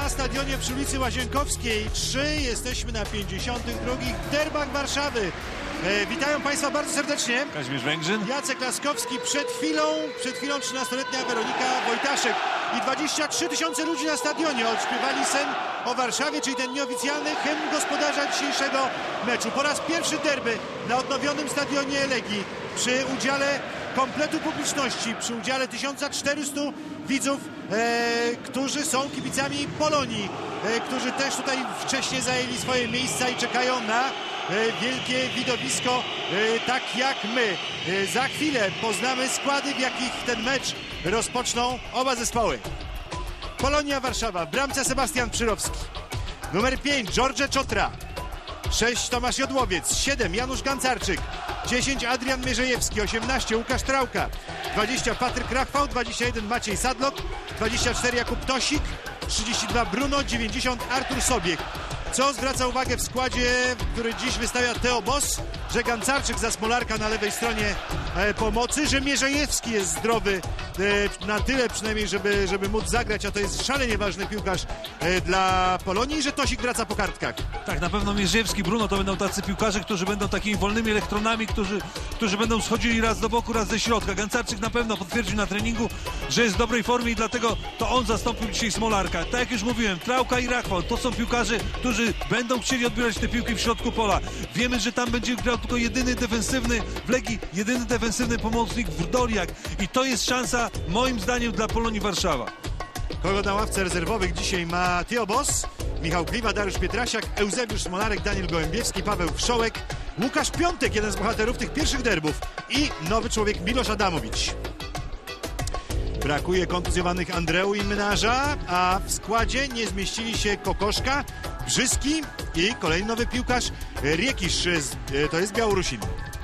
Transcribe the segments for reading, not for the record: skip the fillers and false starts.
na stadionie przy ulicy Łazienkowskiej 3. Jesteśmy na 52. derbach Warszawy. Witają Państwa bardzo serdecznie. Kazimierz Węgrzyn. Jacek Laskowski. Przed chwilą 13-letnia Weronika Wojtaszek i 23 000 ludzi na stadionie odśpiewali sen o Warszawie, czyli ten nieoficjalny hymn gospodarza dzisiejszego meczu. Po raz pierwszy derby na odnowionym stadionie Legii przy udziale kompletu publiczności, przy udziale 1400 widzów, którzy są kibicami Polonii, którzy też tutaj wcześniej zajęli swoje miejsca i czekają na wielkie widowisko, tak jak my. Za chwilę poznamy składy, w jakich ten mecz rozpoczną oba zespoły. Polonia Warszawa, w bramce Sebastian Przyrowski. Numer 5 George Czotra. 6 Tomasz Jodłowiec. 7 Janusz Gancarczyk. 10 Adrian Mierzejewski. 18 Łukasz Trauka. 20 Patryk Rachwał. 21 Maciej Sadlok. 24 Jakub Tosik. 32 Bruno. 90 Artur Sobiech. Co zwraca uwagę w składzie, który dziś wystawia Teo Boss, że Gancarczyk za Smolarka na lewej stronie pomocy, że Mierzejewski jest zdrowy na tyle przynajmniej, żeby móc zagrać, a to jest szalenie ważny piłkarz dla Polonii, i że Tosik wraca po kartkach. Tak, na pewno Mierzejewski, Bruno to będą tacy piłkarze, którzy będą takimi wolnymi elektronami, którzy będą schodzili raz do boku, raz ze środka. Gancarczyk na pewno potwierdził na treningu, że jest w dobrej formie i dlatego to on zastąpił dzisiaj Smolarka. Tak jak już mówiłem, Trauka i Rachwał to są piłkarze, którzy będą chcieli odbierać te piłki w środku pola. Wiemy, że tam będzie grał tylko jedyny defensywny pomocnik Wdoliak i to jest szansa, moim zdaniem, dla Polonii Warszawa. Kogo na ławce rezerwowych dzisiaj ma Teo Boss, Michał Kliwa, Dariusz Pietrasiak, Eusebiusz Smolarek, Daniel Gołębiewski, Paweł Wszołek, Łukasz Piątek, jeden z bohaterów tych pierwszych derbów, i nowy człowiek Milosz Adamowicz. Brakuje kontuzjowanych Andreu i Mynarza, a w składzie nie zmieścili się Kokoszka, Brzyski i kolejny nowy piłkarz Riekisz, to jest Białorusin.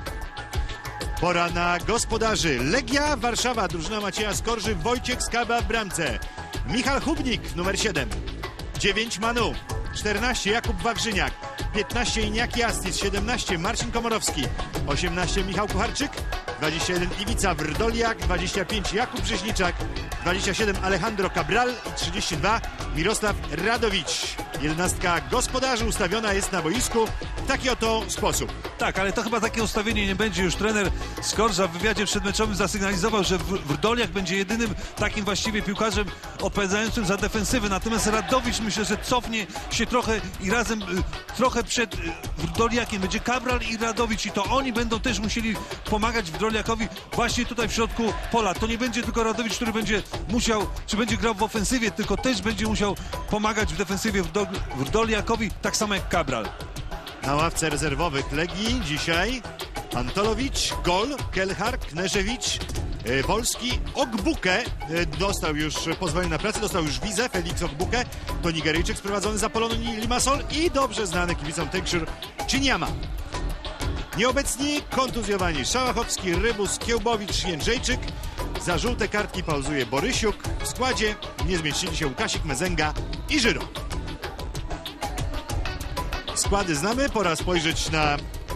Pora na gospodarzy. Legia Warszawa, drużyna Macieja Skorży, Wojciech Skaba w bramce. Michał Hubnik, numer 7. 9 Manu, 14 Jakub Wawrzyniak, 15 Iniaki Astis, 17 Marcin Komorowski, 18 Michał Kucharczyk, 21 Iwica Wrdoliak, 25 Jakub Brzeźniczak, 27 Alejandro Cabral i 32 Mirosław Radowicz. 11 gospodarzy ustawiona jest na boisku w taki oto sposób. Tak, ale to chyba takie ustawienie nie będzie. Już trener Skorża w wywiadzie przedmeczowym zasygnalizował, że Wrdoliak będzie jedynym takim właściwie piłkarzem odpowiadającym za defensywę. Natomiast Radowicz, myślę, że cofnie się trochę i razem trochę przed Wrdoliakiem będzie Cabral i Radowicz, i to oni będą też musieli pomagać Wrdoliakowi właśnie tutaj w środku pola. To nie będzie tylko Radowicz, który będzie musiał, czy będzie grał w ofensywie, tylko też będzie musiał pomagać w defensywie Wrdoliakowi, tak samo jak Cabral. Na ławce rezerwowych Legii dzisiaj Antolowicz, Gol, Kelchar, Kneżewicz, Wolski, Ogbuke dostał już pozwolenie na pracę, dostał już wizę, Felix Ogbuke, to Nigeryjczyk sprowadzony za Polonię Limassol i dobrze znany kibicom Tenkshur Chinyama. Nieobecni kontuzjowani Szałachowski, Rybus, Kiełbowicz, Jędrzejczyk. Za żółte kartki pauzuje Borysiuk. W składzie nie zmieścili się Łukasik, Mezenga i Żyro. Składy znamy, pora spojrzeć na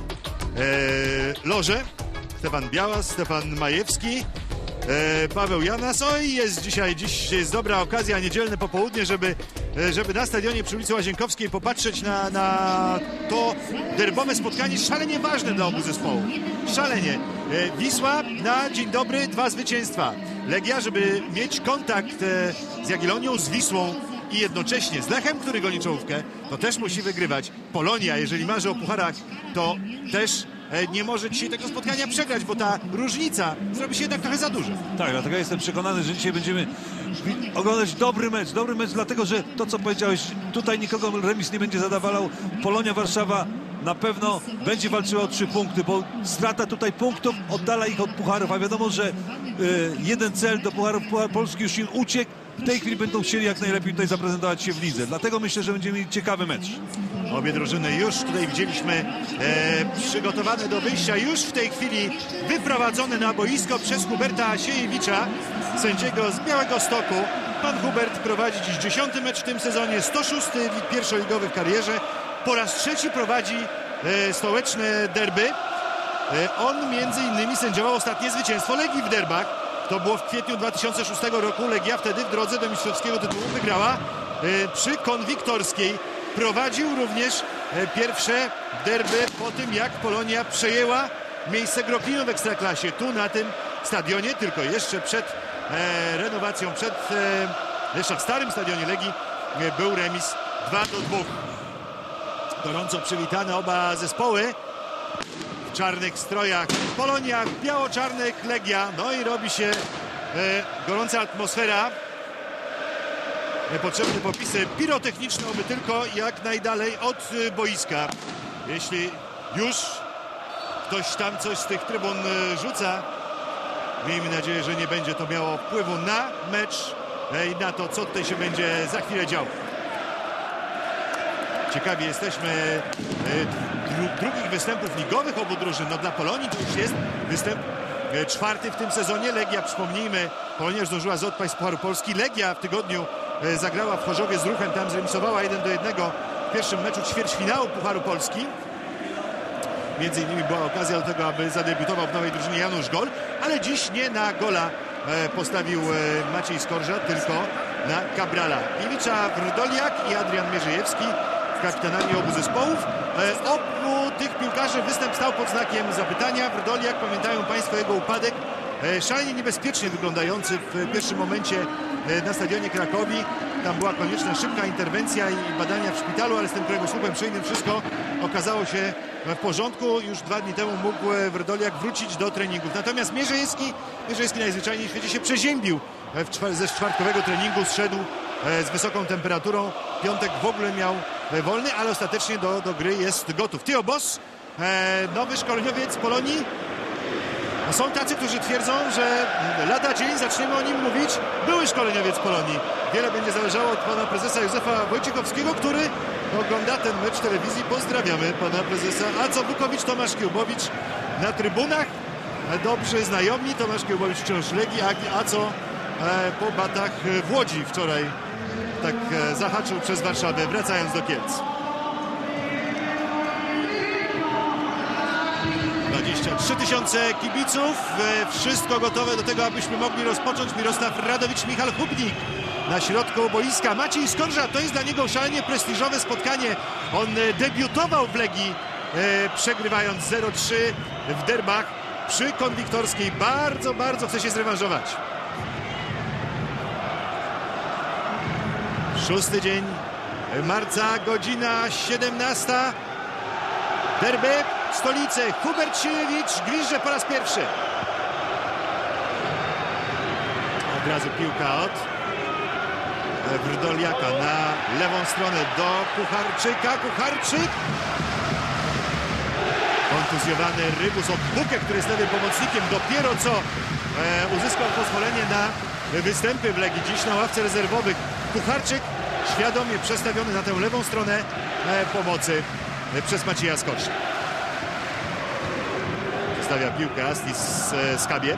loże. Stefan Białas, Stefan Majewski, Paweł Janas. Oj, dziś jest dobra okazja, niedzielne popołudnie, żeby na stadionie przy ulicy Łazienkowskiej popatrzeć na to derbowe spotkanie, szalenie ważne dla obu zespołów. Szalenie. Wisła na dzień dobry 2 zwycięstwa. Legia, żeby mieć kontakt z Jagiellonią, z Wisłą i jednocześnie z Lechem, który goni czołówkę, to też musi wygrywać. Polonia, jeżeli marzy o pucharach, to też nie może dzisiaj tego spotkania przegrać, bo ta różnica zrobi się jednak trochę za duża. Tak, dlatego jestem przekonany, że dzisiaj będziemy oglądać dobry mecz, dlatego że to, co powiedziałeś, tutaj nikogo remis nie będzie zadawalał. Polonia Warszawa na pewno będzie walczyła o 3 punkty, bo strata tutaj punktów oddala ich od pucharów, a wiadomo, że jeden cel do pucharów, Puchar Polski już im uciekł. W tej chwili będą chcieli jak najlepiej tutaj zaprezentować się w lidze. Dlatego myślę, że będziemy mieli ciekawy mecz. Obie drużyny już tutaj widzieliśmy przygotowane do wyjścia. Już w tej chwili wyprowadzone na boisko przez Huberta Siejewicza, sędziego z Białegostoku. Pan Hubert prowadzi dziś 10. mecz w tym sezonie, 106. pierwszoligowy w karierze. Po raz 3 prowadzi stołeczne derby. On między innymi sędziował ostatnie zwycięstwo Legii w derbach. To było w kwietniu 2006 roku. Legia wtedy w drodze do mistrzowskiego tytułu wygrała przy Konwiktorskiej. Prowadził również pierwsze derby po tym, jak Polonia przejęła miejsce Groklinu w Ekstraklasie. Tu na tym stadionie, tylko jeszcze przed renowacją, jeszcze w starym stadionie Legii był remis 2-2. Gorąco przywitane oba zespoły w czarnych strojach. Polonia w biało-czarnych, Legia. No i robi się gorąca atmosfera. Potrzebne popisy pirotechniczne, oby tylko jak najdalej od boiska. Jeśli już ktoś tam coś z tych trybun rzuca, miejmy nadzieję, że nie będzie to miało wpływu na mecz i na to, co tutaj się będzie za chwilę działo. Ciekawi jesteśmy drugich występów ligowych obu drużyn. No dla Polonii to już jest występ czwarty w tym sezonie. Legia, przypomnijmy, Polonia już zdążyła odpaść z Pucharu Polski. Legia w tygodniu zagrała w Chorzowie z Ruchem, tam zremisowała 1-1 w pierwszym meczu ćwierćfinału Pucharu Polski. Między innymi była okazja do tego, aby zadebiutował w nowej drużynie Janusz Gol, ale dziś nie na Gola postawił Maciej Skorża, tylko na Kabrala. Ilicza Wrdoliak i Adrian Mierzejewski kapitanami obu zespołów. Obu tych piłkarzy występ stał pod znakiem zapytania. Wrdoliak, pamiętają Państwo jego upadek, szalenie niebezpiecznie wyglądający w pierwszym momencie na stadionie Krakowi. Tam była konieczna szybka interwencja i badania w szpitalu, ale z tym kręgosłupem szyjnym wszystko okazało się w porządku. Już 2 dni temu mógł Wrdoliak wrócić do treningów. Natomiast Mierzejewski najzwyczajniej w świecie się przeziębił ze czwartkowego treningu, zszedł z wysoką temperaturą. Piątek w ogóle miał wolny, ale ostatecznie do gry jest gotów. Theo Boss, nowy szkoleniowiec Polonii. Są tacy, którzy twierdzą, że lada dzień zaczniemy o nim mówić. Były szkoleniowiec Polonii. Wiele będzie zależało od pana prezesa Józefa Wojciechowskiego, który ogląda ten mecz w telewizji. Pozdrawiamy pana prezesa. A co Bukowicz, Tomasz Kiełbowicz na trybunach. Dobrzy znajomi. Tomasz Kiełbowicz wciąż Legii, a co po batach w Łodzi wczoraj tak zahaczył przez Warszawę, wracając do Kielc. 23 000 kibiców, wszystko gotowe do tego, abyśmy mogli rozpocząć. Mirosław Radowicz, Michal Hubnik na środku boiska. Maciej Skorża, to jest dla niego szalenie prestiżowe spotkanie. On debiutował w Legii, przegrywając 0-3 w derbach przy Konwiktorskiej. Bardzo chce się zrewanżować. 6 dzień marca, godzina 17. Derby w stolicy. Hubert Sienkiewicz gwizdże po raz pierwszy. Od razu piłka od Wrdoliaka na lewą stronę do Kucharczyka. Kucharczyk. Kontuzjowany Rybus od Bukę, który jest lewym pomocnikiem. Dopiero co uzyskał pozwolenie na występy w Legii. Dziś na ławce rezerwowych. Kucharczyk świadomie przestawiony na tę lewą stronę pomocy przez Macieja Skorża. Zostawia piłkę Astis Skabie.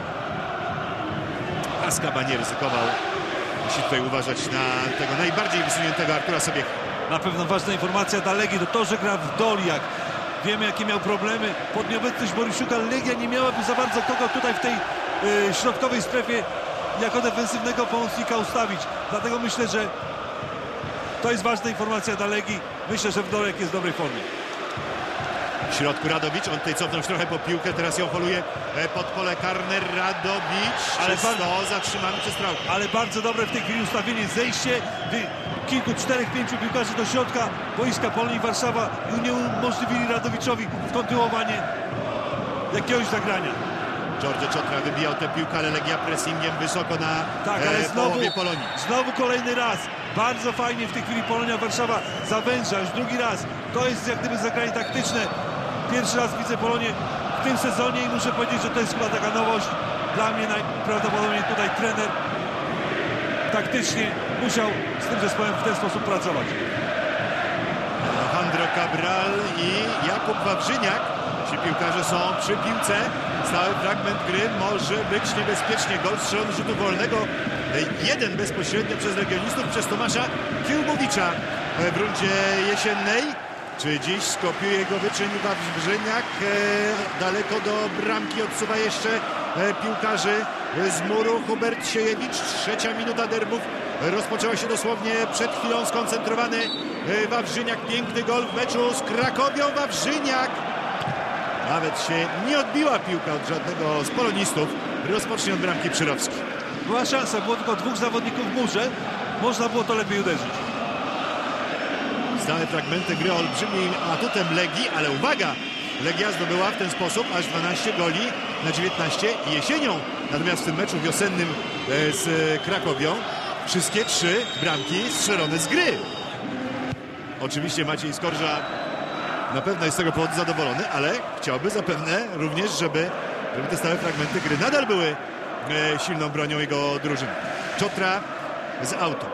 A Skaba nie ryzykował. Musi tutaj uważać na tego najbardziej wysuniętego Artura Sobiecha. Na pewno ważna informacja dla Legii to, że gra Wrdoliak. Wiemy, jakie miał problemy. Pod nieobecność Borysiuka Legia nie miałaby za bardzo kogo tutaj w tej środkowej strefie jako defensywnego pomocnika ustawić. Dlatego myślę, że to jest ważna informacja dla Legii. Myślę, że Wrdoliak jest w dobrej formie. W środku Radowicz, on tutaj cofnął trochę po piłkę, teraz ją holuje pod pole karne. Radowicz, ale zatrzymany przez Traukę. Ale bardzo dobre w tej chwili ustawienie, zejście kilku, 4-5 piłkarzy do środka boiska Polonii Warszawa i nie umożliwili Radowiczowi kontynuowanie jakiegoś zagrania. George Czotra wybijał tę piłkę, ale Legia pressingiem wysoko na połowie Polonii. Znowu kolejny raz. Bardzo fajnie w tej chwili Polonia Warszawa zawęża już drugi raz. To jest jak gdyby zagranie taktyczne. Pierwszy raz widzę Polonię w tym sezonie i muszę powiedzieć, że to jest chyba taka nowość. Dla mnie najprawdopodobniej tutaj trener taktycznie musiał z tym zespołem w ten sposób pracować. Alejandro Cabral i Jakub Wawrzyniak. Ci piłkarze są przy piłce. Stały fragment gry może być niebezpiecznie. Gol strzelony z rzutu wolnego. Jeden bezpośrednio przez legionistów, przez Tomasza Kiełbowicza w rundzie jesiennej. Czy dziś skopiuje go wyczyn Wawrzyniak? Daleko do bramki odsuwa jeszcze piłkarzy z muru. Hubert Sienkiewicz. 3. minuta derbów rozpoczęła się dosłownie przed chwilą. Skoncentrowany Wawrzyniak, piękny gol w meczu z Krakowią. Wawrzyniak, nawet się nie odbiła piłka od żadnego z polonistów. Rozpocznie od bramki Przyrowski. Była szansa, było tylko dwóch zawodników w murze, można było to lepiej uderzyć. Stałe fragmenty gry olbrzymim atutem Legii, ale uwaga! Legia zdobyła w ten sposób aż 12 goli na 19 jesienią. Natomiast w tym meczu wiosennym z Krakowią wszystkie 3 bramki strzelone z gry. Oczywiście Maciej Skorża na pewno jest z tego powodu zadowolony, ale chciałby zapewne również, żeby te stałe fragmenty gry nadal były silną bronią jego drużyny. Czotra z auto.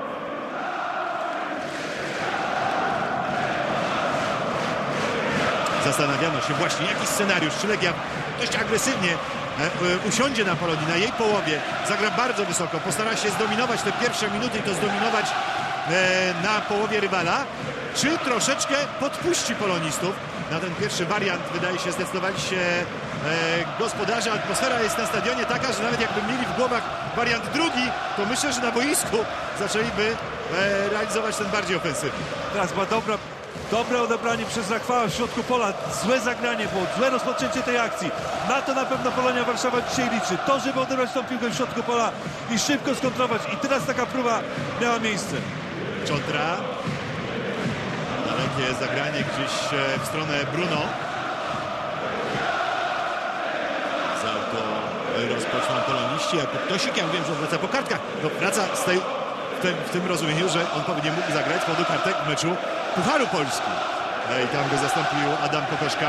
Zastanawiano się właśnie, jaki scenariusz, czy Legia dość agresywnie usiądzie na Polonii, na jej połowie, zagra bardzo wysoko, postara się zdominować te pierwsze minuty i to zdominować na połowie rywala, czy troszeczkę podpuści polonistów. Na ten pierwszy wariant wydaje się zdecydowali się gospodarze. Atmosfera jest na stadionie taka, że nawet jakby mieli w głowach wariant drugi, to myślę, że na boisku zaczęliby realizować ten bardziej ofensywny. Teraz była dobre odebranie przez Rachwała w środku pola. Złe zagranie było, złe rozpoczęcie tej akcji. Na to na pewno Polonia Warszawa dzisiaj liczy. To, żeby odebrać tą piłkę w środku pola i szybko skontrować. I teraz taka próba miała miejsce. Czotra. Dalekie zagranie gdzieś w stronę Bruno. Za to rozpoczną poloniści. Jakub Tosik, ja wiem, że on wraca po kartkach. No, wraca w tym rozumieniu, że on pewnie mógł zagrać z powodu kartek w meczu Pucharu Polski. I tam go zastąpił Adam Kokoszka.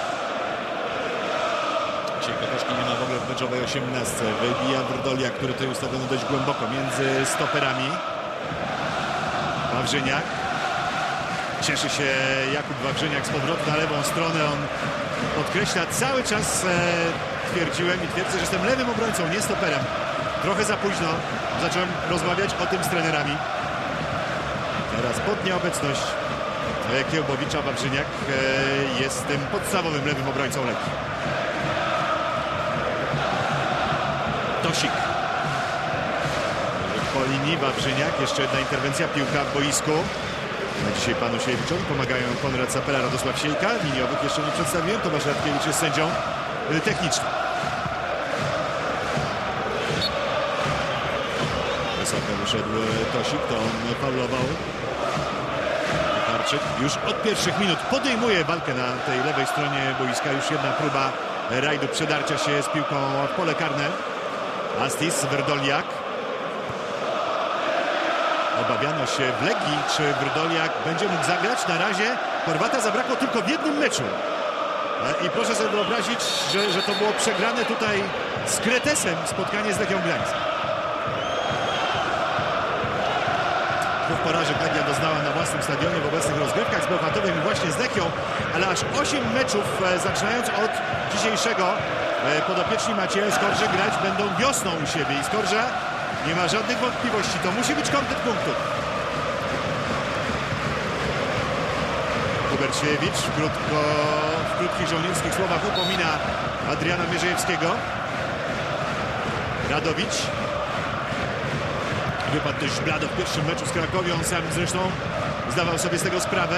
Dzisiaj Kokoszki nie ma w ogóle w meczowej 18. Wybija Wrdolia, który tutaj ustawiony dość głęboko między stoperami. Wawrzyniak. Cieszy się Jakub Wawrzyniak z powrotu na lewą stronę. On podkreśla cały czas, twierdziłem i twierdzę, że jestem lewym obrońcą, nie stoperem. Trochę za późno zacząłem rozmawiać o tym z trenerami. Teraz pod nieobecność Kiełbowicza Wawrzyniak jest tym podstawowym lewym obrońcą Legii. Tosik. Po linii Wawrzyniak, jeszcze jedna interwencja, piłka w boisku. Na dzisiaj panu Siejewiczowi pomagają Konrad Sapela, Radosław Siejka. Liniowych jeszcze nie przedstawiłem. Tomasz Radkiewicz jest sędzią technicznym. Wysoko wyszedł Tosik, to on faulował. Karczyk już od pierwszych minut podejmuje walkę na tej lewej stronie boiska. Już jedna próba rajdu przedarcia się z piłką w pole karne. Astis, Wrdoliak. Obawiano się w Legii, czy Wrdoliak będzie mógł zagrać. Na razie Chorwata zabrakło tylko w jednym meczu. I proszę sobie wyobrazić, że to było przegrane tutaj z Kretesem spotkanie z Legią Gdańsk. Dwóch porażek Legia doznała na własnym stadionie w obecnych rozgrywkach z Bełchatowem i właśnie z Lechią, ale aż 8 meczów, zaczynając od dzisiejszego, podopieczni Macieja Skorży grać będą wiosną u siebie i Skorża nie ma żadnych wątpliwości, to musi być kątet punktów. Hubert Siejewicz w krótkich żołnierskich słowach upomina Adriana Mierzejewskiego. Radowicz wypadł dość blado w pierwszym meczu z Krakowią, sam zresztą zdawał sobie z tego sprawę.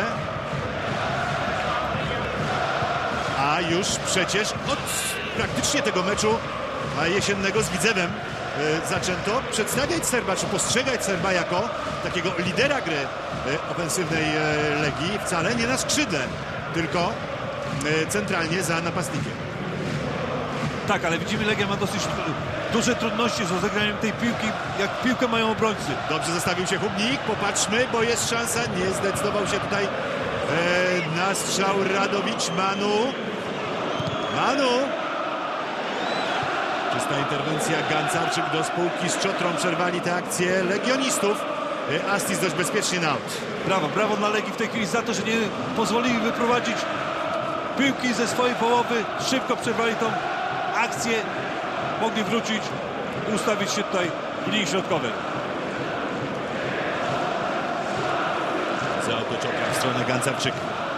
A już przecież od praktycznie tego meczu jesiennego z Widzewem zaczęto przedstawiać Serba, czy postrzegać Serba jako takiego lidera gry ofensywnej Legii, wcale nie na skrzydle, tylko centralnie za napastnikiem. Tak, ale widzimy, Legia ma dosyć duże trudności z rozegraniem tej piłki, jak piłkę mają obrońcy. Dobrze zastawił się Hubnik, popatrzmy, bo jest szansa, nie zdecydował się tutaj na strzał Radowicz. Manu! Czysta interwencja, Gancarczyk do spółki z Czotrą, przerwali tę akcję legionistów. Astis dość bezpiecznie na aut. Brawo dla Legii w tej chwili za to, że nie pozwolili wyprowadzić piłki ze swojej połowy. Szybko przerwali tą akcję, mogli wrócić i ustawić się tutaj w linii środkowej. Za auto Czotra w stronę Gancarczyk.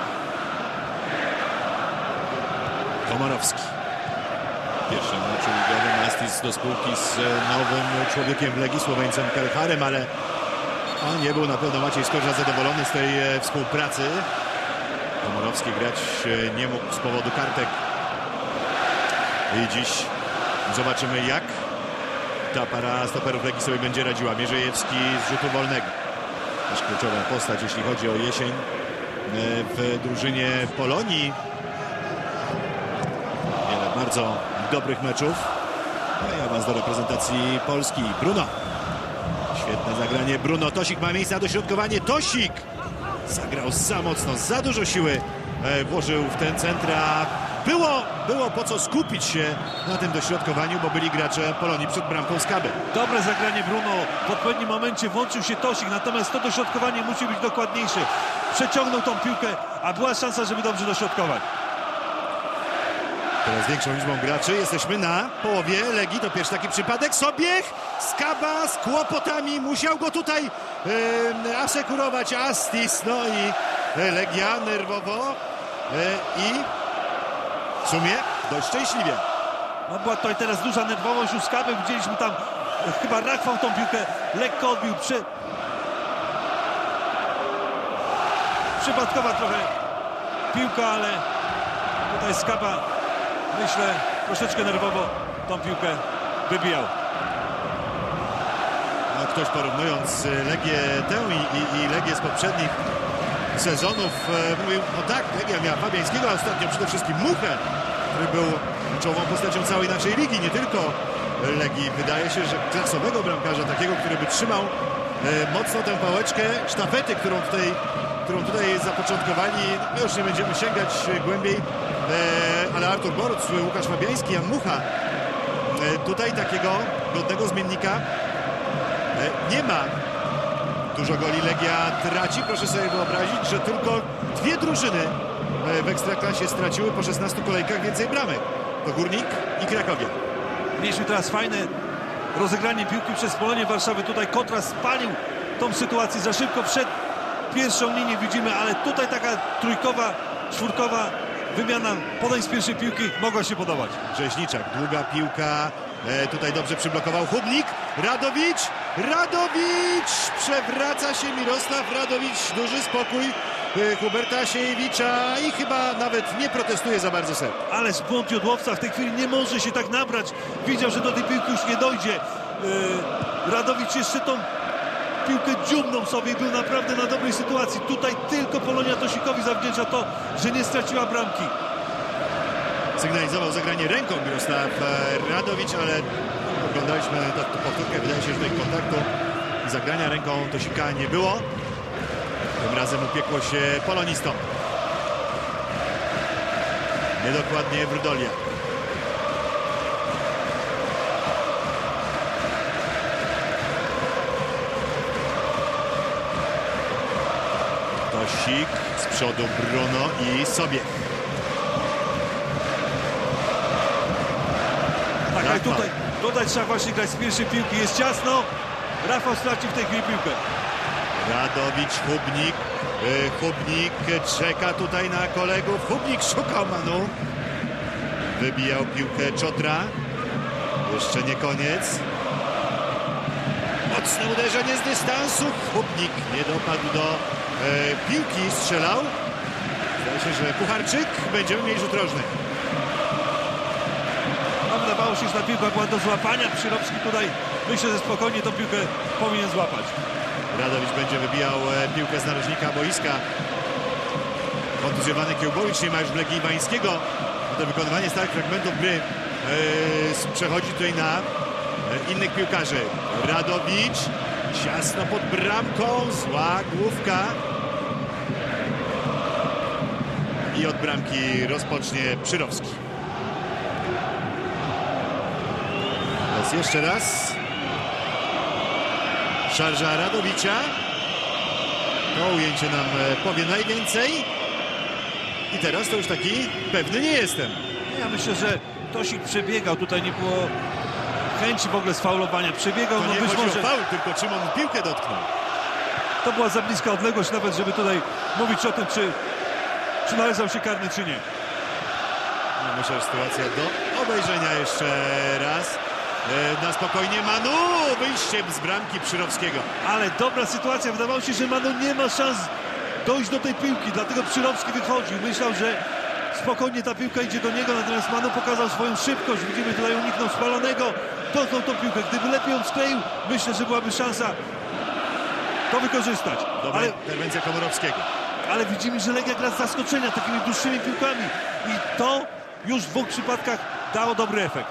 Komorowski. W pierwszym meczu ligowym Astis do spółki z nowym człowiekiem w Legii, Słoweńcem Kelharem, ale No, nie był na pewno Maciej Skorża zadowolony z tej współpracy. Komorowski grać nie mógł z powodu kartek. I dziś zobaczymy, jak ta para stoperów Legii sobie będzie radziła. Mierzejewski z rzutu wolnego. Też kluczowa postać, jeśli chodzi o jesień w drużynie Polonii. Wiele bardzo dobrych meczów. No i awans do reprezentacji Polski. Bruno. Świetne zagranie Bruno. Tosik ma miejsce na dośrodkowanie. Tosik zagrał za mocno, za dużo siły włożył w ten centr, a było po co skupić się na tym dośrodkowaniu, bo byli gracze Polonii przed bramką Skaby. Dobre zagranie Bruno. W odpowiednim momencie włączył się Tosik, natomiast to dośrodkowanie musi być dokładniejsze. Przeciągnął tą piłkę, a była szansa, żeby dobrze dośrodkować. Teraz większą liczbą graczy. Jesteśmy na połowie Legii. To pierwszy taki przypadek. Sobiech, Skaba z kłopotami. Musiał go tutaj asekurować Astis. No i Legia nerwowo i w sumie dość szczęśliwie. No była tutaj teraz duża nerwowość u Skaby. Widzieliśmy tam chyba Rachwał tą piłkę. Lekko odbił. Przypadkowa trochę piłka, ale tutaj Skaba, myślę, troszeczkę nerwowo tą piłkę wybijał. No, ktoś porównując Legię tę i Legię z poprzednich sezonów mówił, no tak, Legia miała Fabiańskiego, a ostatnio przede wszystkim Muchę, który był czołową postacią całej naszej ligi, nie tylko Legii. Wydaje się, że klasowego bramkarza, takiego, który by trzymał mocno tę pałeczkę sztafety, którą tutaj zapoczątkowali. My już nie będziemy sięgać głębiej, ale Artur Boruc, Łukasz Fabiański, Jan Mucha. Tutaj takiego godnego zmiennika nie ma. Dużo goli Legia traci. Proszę sobie wyobrazić, że tylko dwie drużyny w Ekstraklasie straciły po 16 kolejkach więcej bramek. To Górnik i Krakowia. Mieliśmy teraz fajne rozegranie piłki przez Polonię Warszawy. Tutaj Kontra spalił tą sytuację. Za szybko wszedł pierwszą linię, widzimy, ale tutaj taka trójkowa, czwórkowa wymiana podań z pierwszej piłki mogła się podobać. Rzeźniczak, długa piłka. Tutaj dobrze przyblokował Hubnik. Radowicz! Przewraca się Mirosław Radowicz. Duży spokój Huberta Siejewicza i chyba nawet nie protestuje za bardzo Serb. Ale błąd Jodłowca w tej chwili nie może się tak nabrać. Widział, że do tej piłki już nie dojdzie. Radowicz jeszcze tą piłkę dziubnął sobie i był naprawdę na dobrej sytuacji. Tutaj tylko Polonia Tosikowi zawdzięcza to, że nie straciła bramki. Sygnalizował zagranie ręką Mirosław Radowicz, ale oglądaliśmy tę powtórkę. Wydaje się, że tutaj kontaktu zagrania ręką Tosika nie było. Tym razem upiekło się polonistom. Niedokładnie Wrdolia. Tosik, z przodu Bruno i Sobiech. Tak, ale tutaj trzeba właśnie grać z pierwszej piłki. Jest ciasno. Rafał stracił w tej chwili piłkę. Radowicz, Hubnik. Hubnik czeka tutaj na kolegów. Hubnik szukał Manu. Wybijał piłkę Czotra. Jeszcze nie koniec. Mocne uderzenie z dystansu. Hubnik nie dopadł do piłki. Strzelał. Zdaje się, że Pucharczyk. Będziemy mieli rzut rożny. Wydawało się, że ta piłka była do złapania. Przyrovski tutaj, myślę, że spokojnie tą piłkę powinien złapać. Radowicz będzie wybijał piłkę z narożnika boiska. Kontuzjowany Kiełbowicz nie ma już w Legii Iwańskiego. To wykonywanie stałych fragmentów gry przechodzi tutaj na innych piłkarzy. Radowicz, ciasno pod bramką, zła główka. I od bramki rozpocznie Przyrovski. Teraz jeszcze raz. Szarża Radowicza. To ujęcie nam powie najwięcej. I teraz to już taki pewny nie jestem. Ja myślę, że Tosik przebiegał. Tutaj nie było chęci w ogóle sfaulowania. Przebiegał, To nie być chodzi może o faul, tylko czym on piłkę dotknął. to była za bliska odległość nawet, żeby tutaj mówić o tym, czy należał się karny, czy nie. No, myślę, że sytuacja do obejrzenia jeszcze raz. Na spokojnie Manu, wyjściem z bramki Przyrowskiego. Ale dobra sytuacja, wydawało się, że Manu nie ma szans dojść do tej piłki, dlatego Przyrowski wychodził. Myślał, że spokojnie ta piłka idzie do niego, natomiast Manu pokazał swoją szybkość. Widzimy, tutaj uniknął spalonego, dotknął tą piłkę. Gdyby lepiej ją skleił, myślę, że byłaby szansa to wykorzystać. Dobra interwencja Komorowskiego. Ale widzimy, że Legia gra z zaskoczenia takimi dłuższymi piłkami i to już w dwóch przypadkach dało dobry efekt.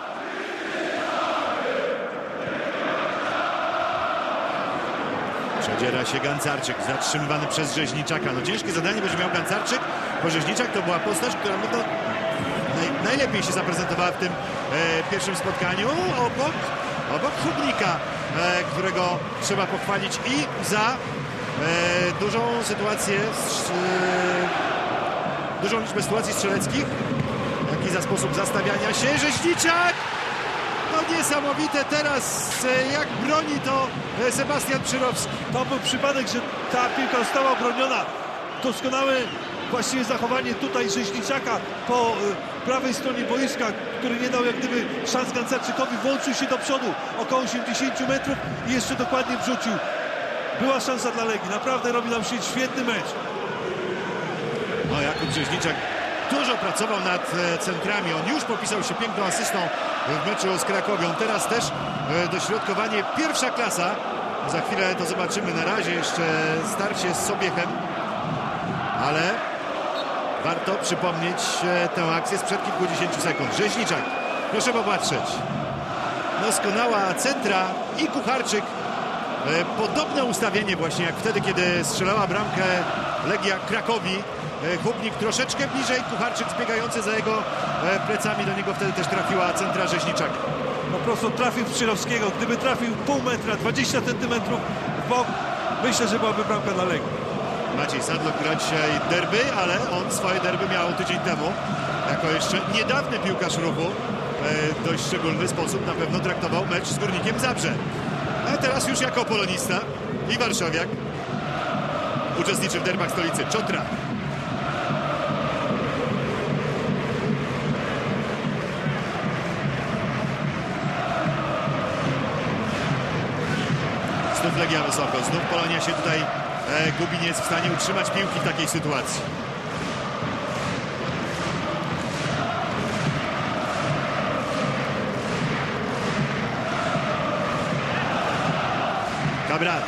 Przedziera się Gancarczyk, zatrzymywany przez Rzeźniczaka. No ciężkie zadanie będzie miał Gancarczyk, bo Rzeźniczak to była postać, która no, najlepiej się zaprezentowała w tym pierwszym spotkaniu. Obok Hubnika, którego trzeba pochwalić i za dużą sytuację, dużą liczbę sytuacji strzeleckich, jak i za sposób zastawiania się. Rzeźniczak! No niesamowite teraz, jak broni to Sebastian Przyrowski. To był przypadek, że ta piłka została obroniona. Doskonałe właściwie zachowanie tutaj Rzeźniczaka po prawej stronie boiska, który nie dał jak gdyby szans Gancarczykowi, włączył się do przodu około 80 metrów i jeszcze dokładnie wrzucił. Była szansa dla Legii, naprawdę robi nam się świetny mecz. No Jakub Rzeźniczak dużo pracował nad centrami, on już popisał się piękną asystą w meczu z Krakowią, teraz też dośrodkowanie pierwsza klasa. Za chwilę to zobaczymy, na razie jeszcze starcie z Sobiechem, ale warto przypomnieć tę akcję sprzed kilkudziesięciu sekund. Rzeźniczak, proszę popatrzeć, doskonała centra i Kucharczyk. Podobne ustawienie właśnie jak wtedy, kiedy strzelała bramkę Legia Krakowi. Hubnik troszeczkę bliżej, Kucharczyk zbiegający za jego plecami, do niego wtedy też trafiła centra Rzeźniczaka. Po prostu trafił w Przyrowskiego. Gdyby trafił pół metra, 20 centymetrów w bok, myślę, że byłaby bramka dla Legii. Maciej Sadlok gra dzisiaj derby, ale on swoje derby miał tydzień temu. Jako jeszcze niedawny piłkarz Ruchu w dość szczególny sposób na pewno traktował mecz z Górnikiem Zabrze. A teraz już jako polonista i warszawiak uczestniczy w derbach stolicy. Czotra. Znów Legia wysoko, znów Polonia się tutaj gubi, nie jest w stanie utrzymać piłki w takiej sytuacji. Cabral.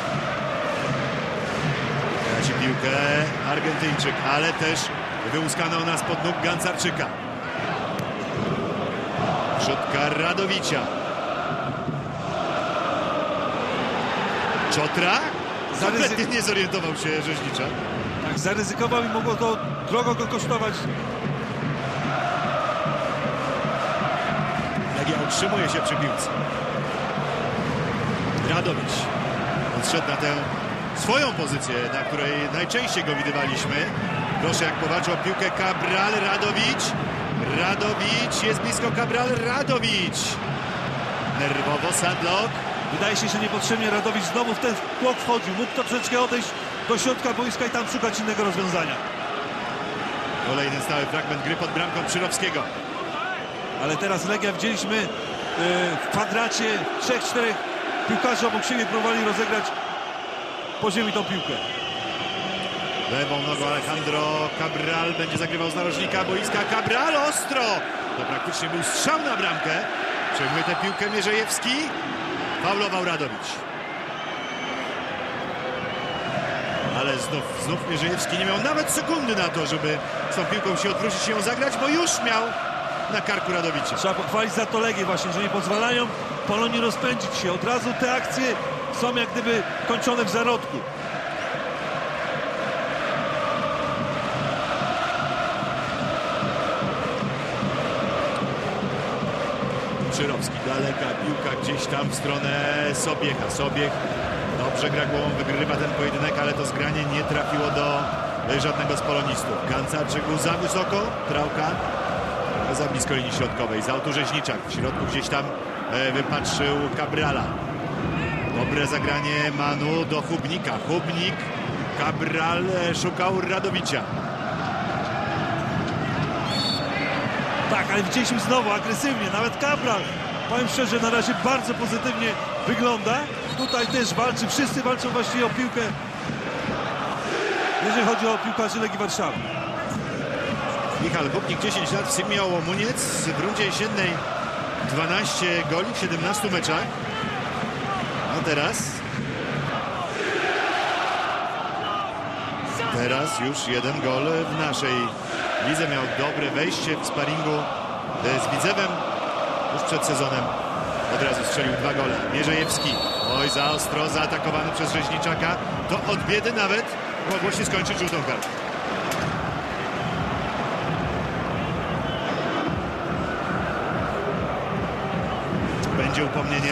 Traci piłkę Argentyńczyk, ale też wyłuskana ona spod nóg Gancarczyka. Rzutka Radowicia. Czotra? Kompletnie nie zorientował się Rzeźniczak. Tak, zaryzykował i mogło to drogo go kosztować. Legia utrzymuje się przy piłce. Radowicz. On zszedł na tę swoją pozycję, na której najczęściej go widywaliśmy. Proszę, jak powalczył o piłkę Cabral, Radowicz. Radowicz, jest blisko Cabral, Radowicz. Nerwowo Sadlok. Wydaje się, że niepotrzebnie Radowicz znowu w ten blok wchodził. Mógł to troszeczkę odejść do środka boiska i tam szukać innego rozwiązania. Kolejny stały fragment gry pod bramką Przyrowskiego. Ale teraz Legia, widzieliśmy w kwadracie 3-4 piłkarzy obok siebie próbowali rozegrać po ziemi tą piłkę. Lewą nogą Alejandro Cabral będzie zagrywał z narożnika boiska. Cabral ostro! To praktycznie był strzał na bramkę. Przejmuje tę piłkę Mierzejewski. Faulował Radowicz. Ale znów Mierzejewski nie miał nawet sekundy na to, żeby z tą piłką się odwrócić i ją zagrać, bo już miał na karku Radowicza. Trzeba pochwalić za to Legię właśnie, że nie pozwalają Polonii rozpędzić się. Od razu te akcje są jak gdyby kończone w zarodku. Przyrowski, daleka piłka gdzieś tam w stronę Sobiecha. Sobiech dobrze gra głową, wygrywa ten pojedynek, ale to zgranie nie trafiło do żadnego z polonistów. Gancarczyk był za wysoko, Trałka za blisko linii środkowej. Z autu Rzeźniczak, w środku gdzieś tam wypatrzył Cabrala. Dobre zagranie Manu do Hubnika. Hubnik, Cabral szukał Radowicza. Tak, ale widzieliśmy znowu agresywnie, nawet Cabral powiem szczerze, na razie bardzo pozytywnie wygląda. Tutaj też walczy, wszyscy walczą właściwie o piłkę, jeżeli chodzi o piłkarzy Legii Warszawy. Michał Bubnik, 10 lat w Sygmie Łomuniec, w rundzie jesiennej 12 goli w 17 meczach. A teraz już jeden gol w naszej lidze. Miał dobre wejście w sparingu z Widzewem już przed sezonem. Od razu strzelił 2 gole. Mierzejewski, oj, za ostro zaatakowany przez Rzeźniczaka. To od biedy nawet mogło się skończyć żółtą kartą. Będzie upomnienie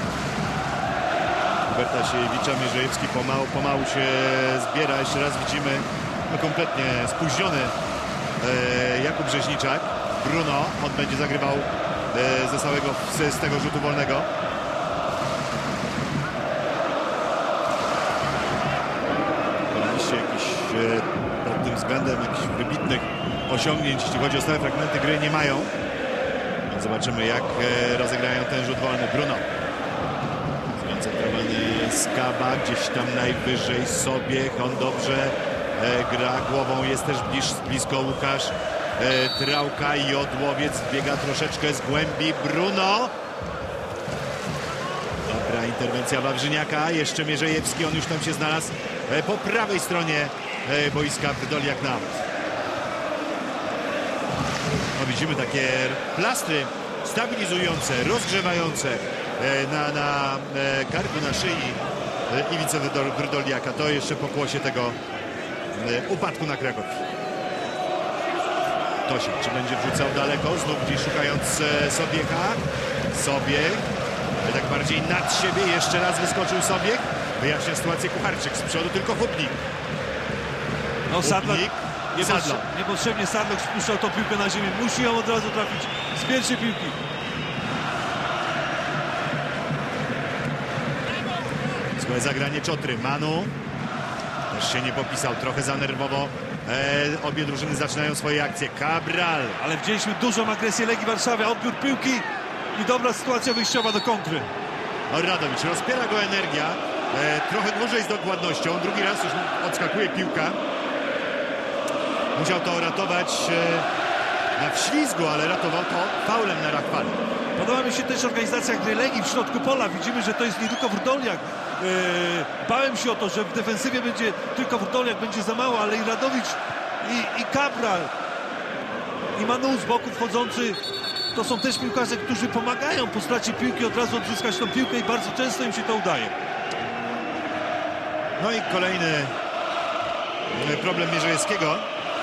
Huberta Siejewicza. Mierzejewski pomału się zbiera. Jeszcze raz widzimy kompletnie spóźniony Jakub Rzeźniczak. Bruno, on będzie zagrywał z tego rzutu wolnego. Oczywiście jakiś pod tym względem jakichś wybitnych osiągnięć, jeśli chodzi o stałe fragmenty gry, nie mają. Zobaczymy, jak rozegrają ten rzut wolny. Bruno. Skoncentrowany Skaba, gdzieś tam najwyżej sobie. On dobrze gra głową, jest też blisko Łukasz Trałka i Odłowiec biega troszeczkę z głębi. Bruno. Dobra interwencja Wawrzyniaka. Jeszcze Mierzejewski, on już tam się znalazł po prawej stronie boiska. Wydoliak na aut. No, widzimy takie plastry stabilizujące, rozgrzewające na karku, na szyi Iwicy Wydoliaka. To jeszcze pokłosie tego upadku na Kraków. Tosik, czy będzie wrzucał daleko? Znów gdzieś szukając Sobiecha. Sobiech, tak bardziej nad siebie. Jeszcze raz wyskoczył Sobiech. Wyjaśnia sytuację Kucharczyk. Z przodu tylko Hubnik. No Sadlak, Sadlak. niepotrzebnie Sadlak spuszczał tą piłkę na ziemię. Musi ją od razu trafić z pierwszej piłki. Złe zagranie Czotry. Manu też się nie popisał. Trochę za nerwowo. Obie drużyny zaczynają swoje akcje. Cabral. Ale widzieliśmy dużą agresję Legii Warszawy. Odbiór piłki i dobra sytuacja wyjściowa do kontry. Radowicz, rozpiera go energia. Trochę dłużej z dokładnością. Drugi raz już odskakuje piłka. Musiał to ratować na wślizgu, ale ratował to faulem na Rachwali. Podoba mi się też organizacja gry Legii w środku pola. Widzimy, że to jest nie tylko Wrdoliak. Bałem się o to, że w defensywie będzie tylko Wrdoliak, będzie za mało, ale i Radowicz i Cabral i Manu z boku wchodzący. To są też piłkarze, którzy pomagają po stracie piłki od razu odzyskać tą piłkę i bardzo często im się to udaje. No i kolejny problem Mierzejewskiego.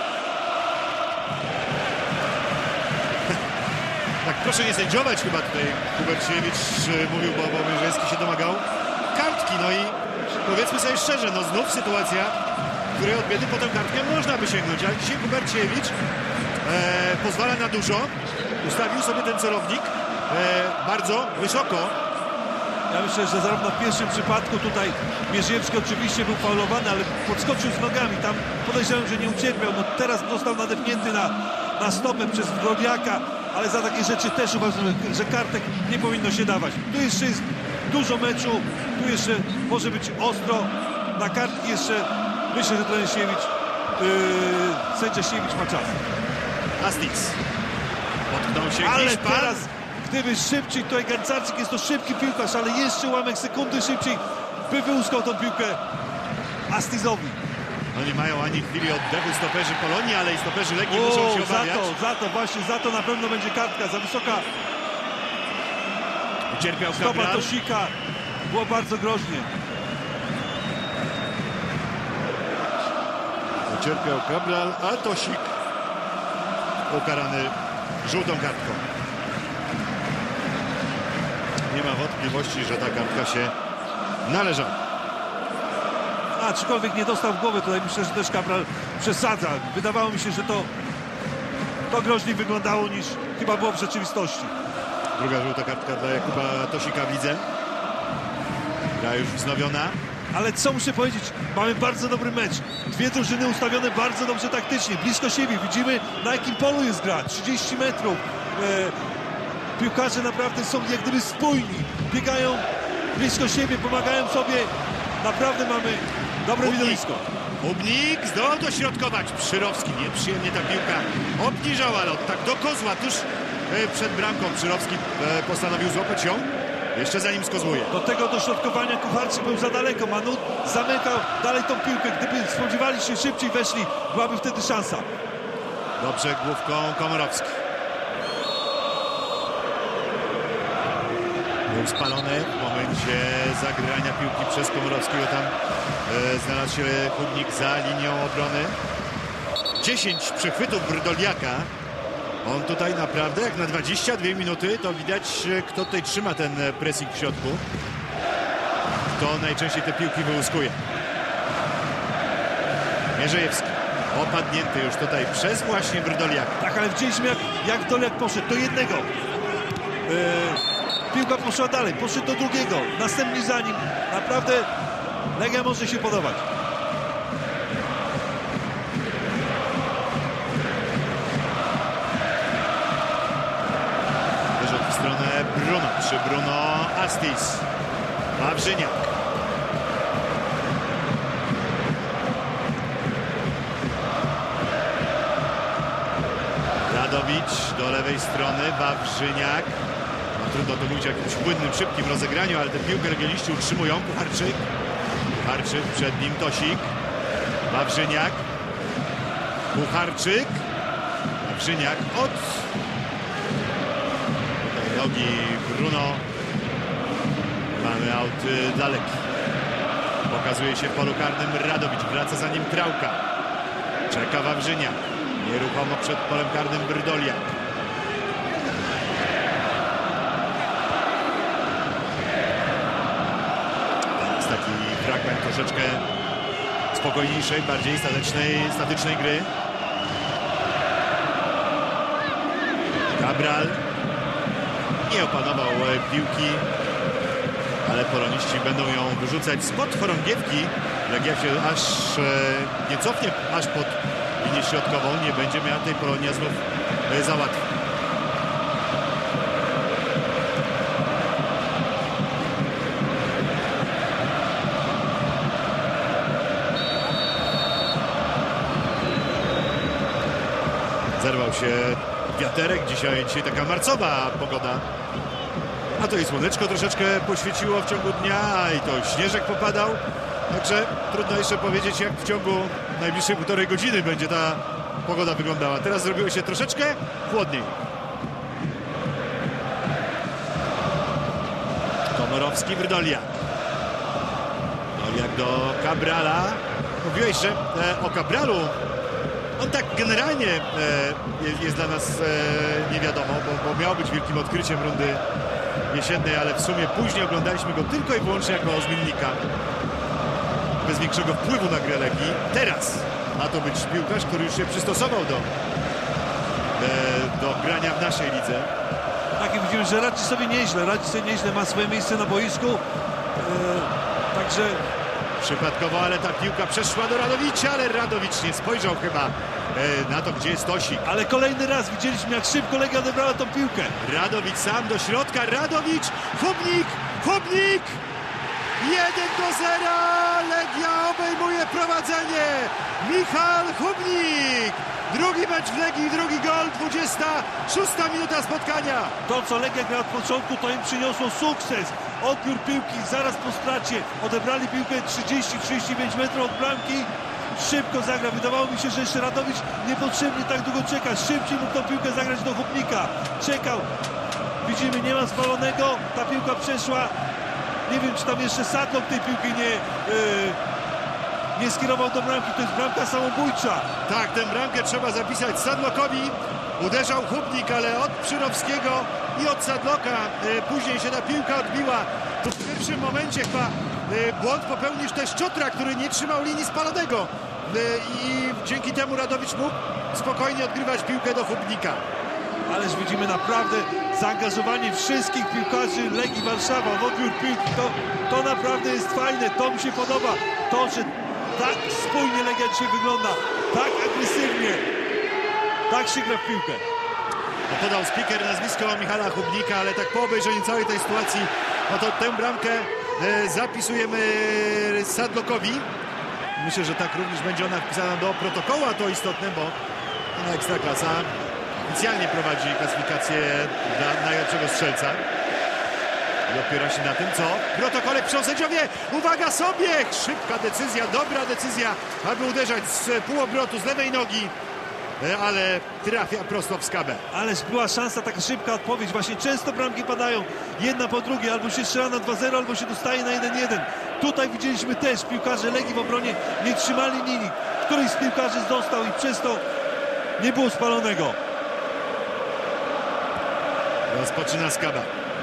Tak, proszę nie sędziować, chyba tutaj Hubert Siewicz mówił, bo Mierzejewski się domagał kartki. No i powiedzmy sobie szczerze, no znów sytuacja, w której od biedy po tę kartkę można by sięgnąć, ale dzisiaj Hubert Siewicz pozwala na dużo. Ustawił sobie ten celownik bardzo wysoko. Ja myślę, że zarówno w pierwszym przypadku tutaj Mierzejewski oczywiście był faulowany, ale podskoczył z nogami. Tam podejrzewam, że nie ucierpiał. No teraz został nadepnięty na stopę przez Wrodniaka, ale za takie rzeczy też uważam, że kartek nie powinno się dawać. Tu jeszcze jest dużo meczu, tu jeszcze może być ostro. Na kartki jeszcze myślę, że trener Siewicz, sędzia Siewicz ma czas. Astix. Potknął się Ale Hiszpan. teraz, gdyby szybciej, tutaj Gancarczyk jest to szybki piłkarz, ale jeszcze ułamek sekundy szybciej by wyłuskał tą piłkę Astizowi. No nie mają ani chwili oddechu stoperzy Polonii, ale i stoperzy Legii muszą się obawiać. Za to na pewno będzie kartka. Za wysoka Ucierpiał stopa Cabral. Tosika. Było bardzo groźnie. Ucierpiał Cabral, a Tosik ukarany żółtą kartką. Nie ma wątpliwości, że ta kartka się należała. Aczkolwiek nie dostał w głowę. Tutaj myślę, że też Cabral przesadza. Wydawało mi się, że to groźniej wyglądało niż chyba było w rzeczywistości. Druga żółta kartka dla Jakuba Tosika w lidze. Gra już wznowiona. Ale co muszę powiedzieć, mamy bardzo dobry mecz. Dwie drużyny ustawione bardzo dobrze taktycznie, blisko siebie. Widzimy, na jakim polu jest gra. 30 metrów. piłkarze naprawdę są jak gdyby spójni. Biegają blisko siebie, pomagają sobie. Naprawdę mamy dobre widowisko. Hubnik zdołał dośrodkować. Przyrowski, nieprzyjemnie ta piłka obniżała lot, tak do kozła, tuż przed bramką. Przyrowski postanowił złapać ją, jeszcze zanim skozłuje. Do tego dośrodkowania Kucharczyk był za daleko. Manut zamykał dalej tą piłkę. Gdyby spodziewali się szybciej weszli, byłaby wtedy szansa. Dobrze główką Komorowski. Był spalony w momencie zagrania piłki przez Komorowskiego. Tam znalazł się Hubnik za linią obrony. 10 przechwytów Brdoliaka. On tutaj naprawdę jak na 22 minuty to widać, kto tutaj trzyma ten pressing w środku. Kto najczęściej te piłki wyłuskuje. Mierzejewski. Opadnięty już tutaj przez właśnie Brdoliaka. Tak, ale widzieliśmy jak Doliak poszedł do jednego. Piłka poszła dalej, poszedł do drugiego. Następnie za nim. Naprawdę Legia może się podobać. Wyrzut w stronę Bruno. Czy Bruno Astis. Wawrzyniak. Radowicz do lewej strony. Wawrzyniak. No, trudno to mówić o jakimś płynnym, szybkim rozegraniu, ale tę piłkę legioniści utrzymują. Kucharczyk. Kucharczyk, przed nim Tosik. Wawrzyniak. Kucharczyk. Wawrzyniak od tutaj nogi Bruno. Mamy aut dla Legii. Pokazuje się w polu karnym Radowicz. Wraca za nim Trałka. Czeka Wawrzyniak. Nieruchomo przed polem karnym Brdoliak. Jest taki fragment troszeczkę spokojniejszej, bardziej statycznej gry. Cabral nie opanował piłki, ale poloniści będą ją wyrzucać spod chorągiewki. Legia się aż nie cofnie, aż pod linię środkową, nie będzie miała tej Polonia znów załatwić. Zerwał się wiaterek, dzisiaj taka marcowa pogoda. A to i słoneczko troszeczkę poświeciło w ciągu dnia, i to śnieżek popadał. Także trudno jeszcze powiedzieć, jak w ciągu najbliższej półtorej godziny będzie ta pogoda wyglądała. Teraz zrobiło się troszeczkę chłodniej. Komorowski, Brdoliak. Brdoliak do Cabrala. Mówiłeś, że o Cabralu on tak generalnie jest dla nas nie wiadomo, bo miał być wielkim odkryciem rundy jesiennej, ale w sumie później oglądaliśmy go tylko i wyłącznie jako zmiennika. Bez większego wpływu na grę Legii. Teraz ma to być piłkarz, który już się przystosował do grania w naszej lidze. Tak, i widzimy, że radzi sobie nieźle, ma swoje miejsce na boisku. Także przypadkowo, ale ta piłka przeszła do Radowicza, ale Radowicz nie spojrzał chyba na to, gdzie jest Tosik. Ale kolejny raz widzieliśmy, jak szybko Legia odebrała tą piłkę. Radowicz sam do środka, Radowicz, Hubnik, Hubnik! 1-0, Legia obejmuje prowadzenie. Michał Hubnik! Drugi mecz w Legii, drugi gol, 26 minuta spotkania. To, co Legia gra od początku, to im przyniosło sukces. Odbiór piłki zaraz po stracie. Odebrali piłkę 30-35 metrów od bramki. Szybko zagra. Wydawało mi się, że jeszcze Radowicz niepotrzebnie tak długo czeka. Szybciej mógł tą piłkę zagrać do Hubnika. Czekał. Widzimy, nie ma spalonego. Ta piłka przeszła. Nie wiem, czy tam jeszcze Sadlok tej piłki nie skierował do bramki. To jest bramka samobójcza. Tak, tę bramkę trzeba zapisać Sadlokowi. Uderzał Hubnik, ale od Przyrowskiego i od Sadloka później się ta piłka odbiła. To w pierwszym momencie chyba błąd popełnił też Czotra, który nie trzymał linii spalonego. I dzięki temu Radowicz mógł spokojnie odgrywać piłkę do Hubnika. Ależ widzimy naprawdę zaangażowanie wszystkich piłkarzy Legii Warszawa w odbiór piłki. To naprawdę jest fajne, to mi się podoba. To, że tak spójnie Legia dzisiaj wygląda, tak agresywnie, tak się gra w piłkę. No, podał speaker nazwisko Michala Chubnika, ale tak po obejrzeniu całej tej sytuacji, no to tę bramkę zapisujemy Sadlockowi. Myślę, że tak również będzie ona wpisana do protokołu, a to istotne, bo Ekstraklasa oficjalnie prowadzi klasyfikację dla najlepszego strzelca. I opiera się na tym, co w protokole piszą sędziowie. Uwaga sobie! Szybka decyzja, dobra decyzja, aby uderzać z półobrotu, z lewej nogi, ale trafia prosto w skabę. Ależ była szansa, taka szybka odpowiedź. Właśnie często bramki padają jedna po drugiej. Albo się strzela na 2-0, albo się dostaje na 1-1. Tutaj widzieliśmy też, piłkarze Legii w obronie nie trzymali linii. Któryś z piłkarzy dostał i przez to nie było spalonego. Rozpoczyna skaba.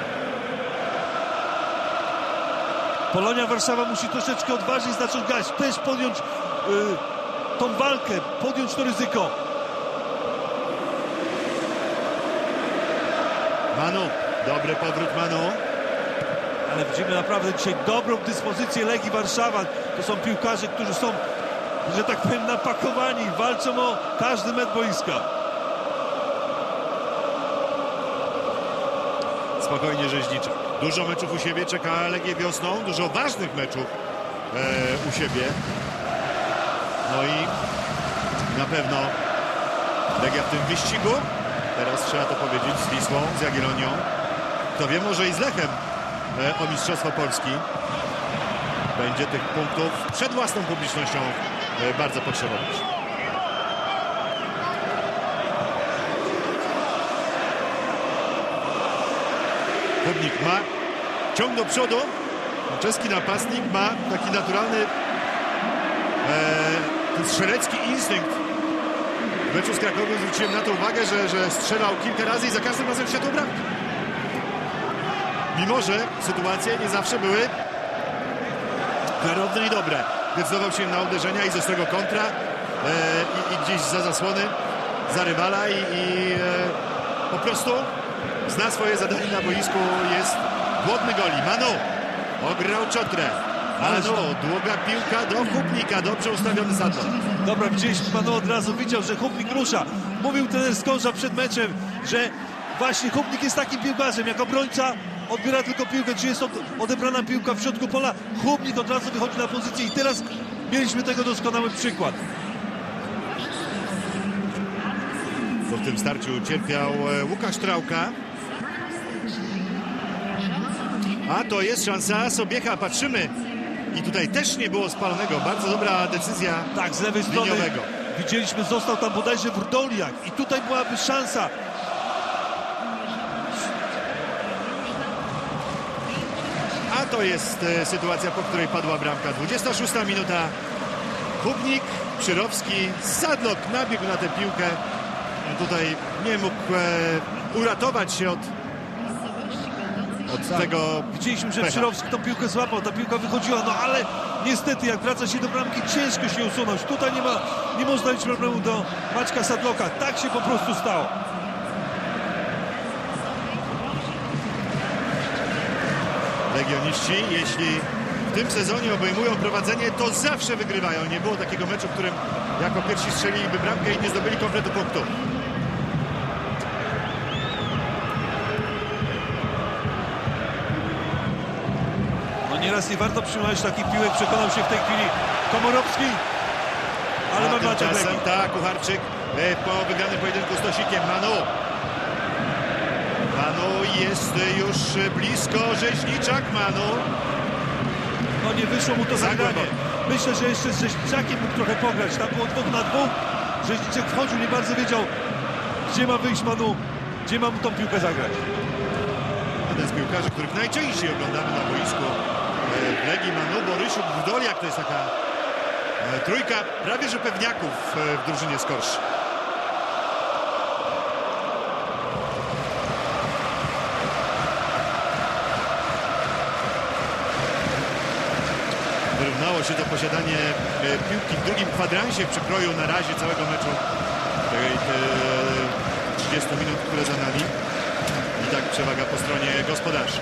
Polonia Warszawa musi troszeczkę odważniej zacząć grać. Też podjąć tą walkę, podjąć to ryzyko. Manu, dobry powrót Manu. Ale widzimy naprawdę dzisiaj dobrą dyspozycję Legii Warszawa. To są piłkarze, którzy są, że tak powiem, napakowani. Walczą o każdy metr boiska. Spokojnie Rzeźniczak. Dużo meczów u siebie czeka Legię wiosną. Dużo ważnych meczów u siebie. No i na pewno Legia w tym wyścigu. Teraz trzeba to powiedzieć, z Wisłą, z Jagiellonią. Kto wie, może i z Lechem o Mistrzostwo Polski. Będzie tych punktów przed własną publicznością bardzo potrzebować. Chubnik ma ciąg do przodu. Czeski napastnik ma taki naturalny ten strzelecki instynkt. W meczu z Krakowem zwróciłem na to uwagę, że strzelał kilka razy i za każdym razem wsiadł bramki. Mimo że sytuacje nie zawsze były klarowne i dobre. Decydował się na uderzenia i z ostrego kontra i gdzieś za zasłony, za rywala i po prostu zna swoje zadanie na boisku, jest głodny goli. Manu ograł Ciotrę. Manu, długa piłka do Chubnika, dobrze ustawiony Sadlok. Dobra, widzieliśmy, Manu od razu widział, że Chubnik rusza. Mówił trener Skorża przed meczem, że właśnie Chubnik jest takim piłkarzem, jak obrońca odbiera tylko piłkę, czy jest odebrana piłka w środku pola, Chubnik od razu wychodzi na pozycję i teraz mieliśmy tego doskonały przykład. W tym starciu cierpiał Łukasz Trałka. A to jest szansa Sobiecha, patrzymy. I tutaj też nie było spalonego. Bardzo dobra decyzja. Tak, z lewej strony liniowego. Widzieliśmy, został tam bodajże Wrdoliak i tutaj byłaby szansa. A to jest sytuacja, po której padła bramka. 26 minuta. Chubnik, Przyrowski, Sadlok nabiegł na tę piłkę. Tutaj nie mógł uratować się od tak, tego. Widzieliśmy, że pecha. Przyrowski tą piłkę złapał, ta piłka wychodziła, no ale niestety jak wraca się do bramki, ciężko się usunąć. Tutaj nie można mieć problemu do Maćka Sadloka. Tak się po prostu stało. Legioniści, jeśli w tym sezonie obejmują prowadzenie, to zawsze wygrywają. Nie było takiego meczu, w którym jako pierwsi strzeliliby bramkę i nie zdobyli kompletu punktu. No nieraz nie warto przyjmować takich piłek, przekonał się w tej chwili Komorowski. Ale mamy atak tymczasem, Legii. tak, Kucharczyk po wygranym pojedynku z Tosikiem. Manu jest już blisko, Rzeźniczak, Manu. No nie wyszło mu to Za zagranie. głęboko. Myślę, że jeszcze z Rzeźniczakiem mógł trochę pograć. Tam było 2 na 2. Rzeźniczek wchodził, nie bardzo wiedział, gdzie ma wyjść Manu, gdzie ma mu tą piłkę zagrać. Jeden z piłkarzy, których najczęściej oglądamy na boisku w Legii, Manu, Borysiuk, Wdoliak, to jest taka trójka prawie że pewniaków w drużynie Skorszy. Wyrównało się to posiadanie piłki w drugim kwadransie w przekroju na razie całego meczu. Tej 30 minut, które za nami. I tak przewaga po stronie gospodarzy.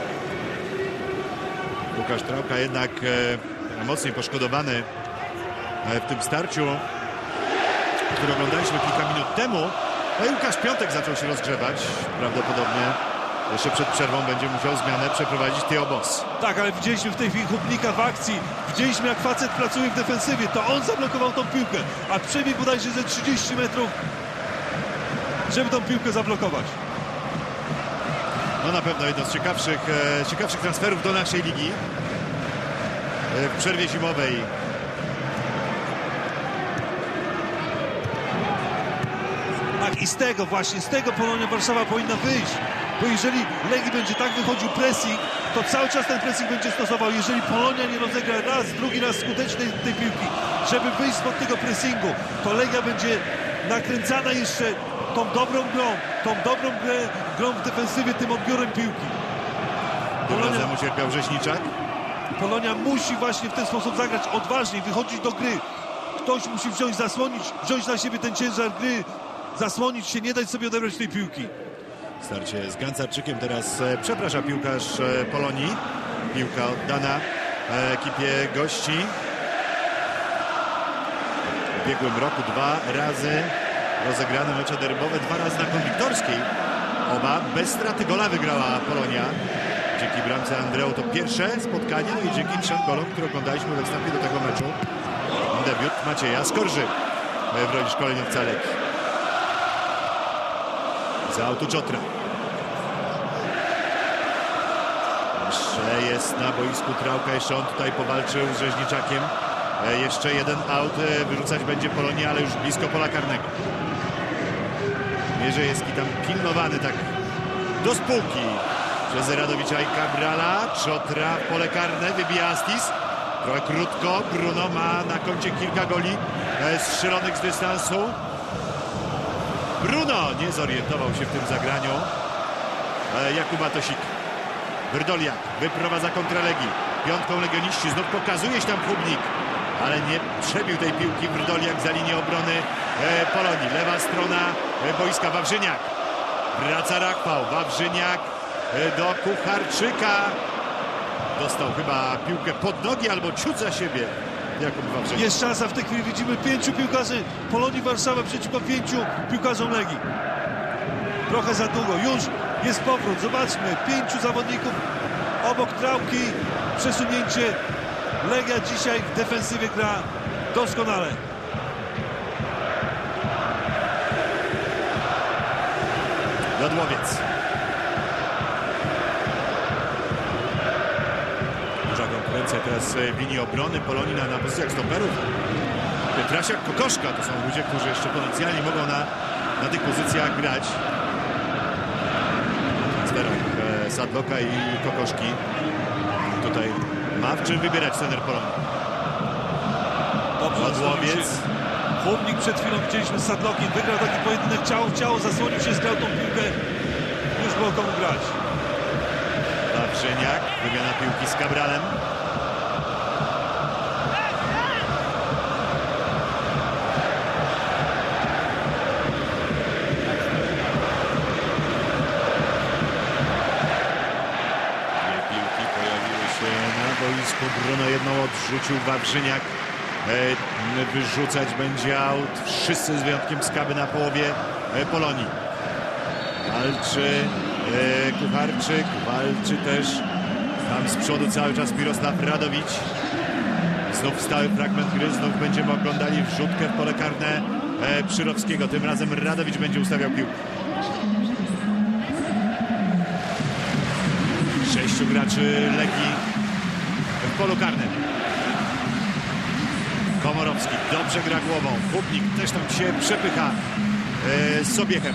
Łukasz Trałka jednak mocniej poszkodowany w tym starciu, który oglądaliśmy kilka minut temu. No i Łukasz Piątek zaczął się rozgrzewać. Prawdopodobnie jeszcze przed przerwą będzie musiał zmianę przeprowadzić Theo Bos. Tak, ale widzieliśmy w tej chwili Hubnika w akcji. Widzieliśmy, jak facet pracuje w defensywie. To on zablokował tą piłkę, a przebiegł bodajże ze 30 metrów, żeby tą piłkę zablokować. No na pewno jedno z ciekawszych transferów do naszej ligi w przerwie zimowej. Tak, i z tego Polonia Warszawa powinna wyjść. Bo jeżeli Legii będzie tak wychodził pressing, to cały czas ten pressing będzie stosował. Jeżeli Polonia nie rozegra drugi raz skutecznie tej piłki, żeby wyjść spod tego pressingu, to Legia będzie nakręcana jeszcze tą dobrą grą w defensywie, tym odbiorem piłki. Tym razem ucierpiał Rzeźniczak. Polonia musi właśnie w ten sposób zagrać odważniej, wychodzić do gry. Ktoś musi wziąć na siebie ten ciężar gry, zasłonić się, nie dać sobie odebrać tej piłki. Starcie z Gancarczykiem teraz przeprasza piłkarz Polonii. Piłka oddana ekipie gości. W ubiegłym roku 2 razy rozegrane mecze derbowe, 2 razy na Konwiktorskiej. Oba bez straty gola wygrała Polonia. Dzięki bramce Andreu to pierwsze spotkanie, no i dzięki 3 golom, które oglądaliśmy we wstępie do tego meczu. Debiut Macieja Skorży w roli szkoleniowca Legii. Za autu Czotra. Jeszcze jest na boisku Trałka, jeszcze on tutaj powalczył z Rzeźniczakiem. Jeszcze jeden aut, wyrzucać będzie Polonia, ale już blisko pola karnego. Mierzejewski tam pilnowany tak do spółki przez Radowicza i Cabrala. Czotra w pole karne, wybija Astis. Trochę krótko, Bruno ma na koncie kilka goli strzelonych z dystansu. Bruno nie zorientował się w tym zagraniu. Jakub Atosik. Wrdoliak wyprowadza kontrę Legii. Piątką legioniści, znów pokazuje się tam Hubnik, ale nie przebił tej piłki. Wrdoliak za linię obrony Polonii. Lewa strona boiska, Wawrzyniak. Wraca Rachwał. Wawrzyniak do Kucharczyka. Dostał chyba piłkę pod nogi albo ciut za siebie. Jakub Wawrzyniak. Jest szansa, w tej chwili widzimy 5 piłkarzy Polonii Warszawa przeciwko 5 piłkarzom Legii. Trochę za długo, już jest powrót, zobaczmy, 5 zawodników obok Trałki, przesunięcie. Legia dzisiaj w defensywie gra doskonale. Jodłowiec. Duża konkurencja teraz w linii obrony Polonii na pozycjach stoperów. Pietrasiak, Kokoszka to są ludzie, którzy jeszcze potencjalnie mogą na tych pozycjach grać. W transferach Sadloka i Kokoszki. Tutaj ma w czym wybierać trener Polonii. Jodłowiec. Hubnik przed chwilą widzieliśmy z Sadlokiem, wygrał taki pojedynek ciało w ciało, zasłonił się, zgrał tą piłkę, już było komu grać. Wawrzyniak, wymiana piłki z Cabralem. Dwie piłki pojawiły się na boisku. Bruno jedną odrzucił, Wawrzyniak. Wyrzucać będzie aut. Wszyscy z wyjątkiem Skaby na połowie Polonii. Walczy Kucharczyk, walczy też tam z przodu cały czas Mirosław Radowicz. Znów stały fragment gry, znów będziemy oglądali wrzutkę w pole karne Przyrowskiego. Tym razem Radowicz będzie ustawiał piłkę. 6 graczy Legii w polu karnym. Komorowski dobrze gra głową. Hubnik też tam się przepycha z Sobiechem.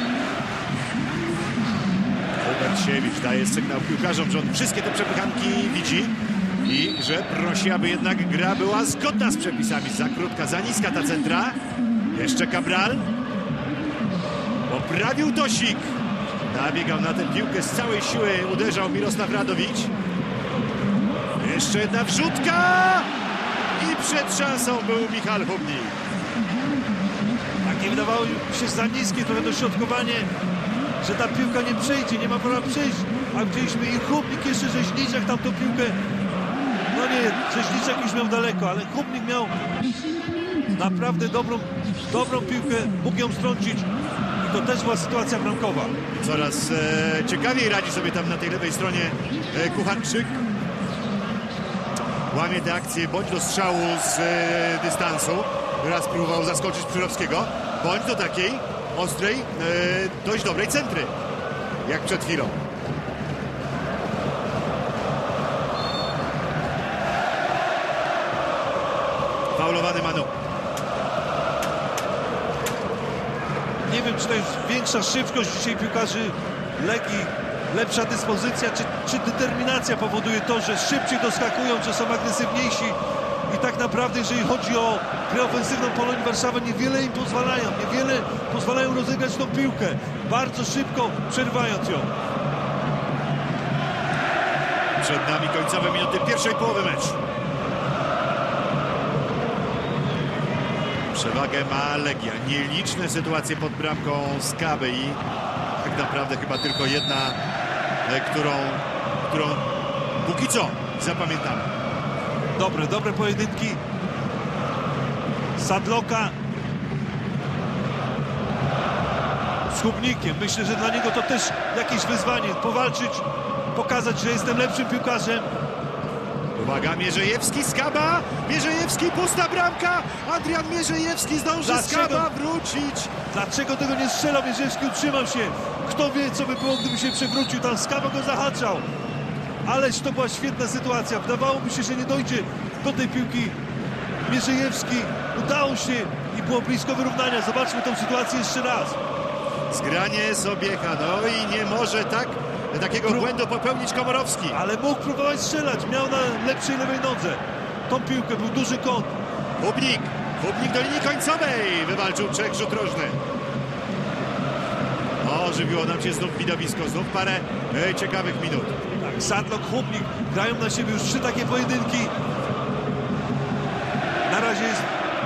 Siewicz daje sygnał piłkarzom, że on wszystkie te przepychanki widzi i że prosi, aby jednak gra była zgodna z przepisami. Za krótka, za niska ta centra. Jeszcze Cabral. Poprawił Tosik. Nabiegał na tę piłkę z całej siły, uderzał Mirosław Radowicz. Jeszcze jedna wrzutka i przed szansą był Michal Hubnik. Takie wydawało się za niskie trochę dośrodkowanie, że ta piłka nie przejdzie, nie ma prawa przejść, a widzieliśmy i Hubnik, jeszcze Rzeźniczak tam tą piłkę, no nie, Rzeźniczak już miał daleko, ale Hubnik miał naprawdę dobrą piłkę, mógł ją strącić i to też była sytuacja bramkowa. Coraz ciekawiej radzi sobie tam na tej lewej stronie Kucharczyk. Łamie te akcje bądź do strzału z dystansu. Raz próbował zaskoczyć Przyrowskiego, bądź do takiej ostrej, dość dobrej centry, jak przed chwilą. Faulowany Manu. Nie wiem, czy to jest większa szybkość dzisiaj piłkarzy Legii, lepsza dyspozycja, czy determinacja powoduje to, że szybciej doskakują, że są agresywniejsi i tak naprawdę, jeżeli chodzi o grę ofensywną Polonii Warszawa, niewiele im pozwalają rozegrać tą piłkę, bardzo szybko przerywając ją. Przed nami końcowe minuty pierwszej połowy meczu. Przewagę ma Legia. Nieliczne sytuacje pod bramką Skaby i tak naprawdę chyba tylko jedna, którą póki co zapamiętamy. Dobre pojedynki Sadlocka z Hubnikiem. Myślę, że dla niego to też jakieś wyzwanie. Powalczyć, pokazać, że jestem lepszym piłkarzem. Uwaga, Mierzejewski, Skaba, Mierzejewski, pusta bramka, Adrian Mierzejewski zdąży Skaba wrócić. Dlaczego tego nie strzelał? Mierzejewski utrzymał się. Kto wie, co by było, gdyby się przewrócił. Tam Skaba go zahaczał. Ależ to była świetna sytuacja. Wydawało mi się, że nie dojdzie do tej piłki. Mierzejewski udało się i było blisko wyrównania. Zobaczmy tę sytuację jeszcze raz. Zgranie Sobiecha, no i nie może takiego błędu popełnić Komorowski. Ale mógł próbować strzelać, miał na lepszej lewej nodze tą piłkę, był duży kąt. Hubnik do linii końcowej, wywalczył Czech rzut rożny. Ożywiło nam się znów widowisko, znów parę ciekawych minut. Tak, Sadlock, Hubnik grają na siebie już 3 takie pojedynki. Na razie jest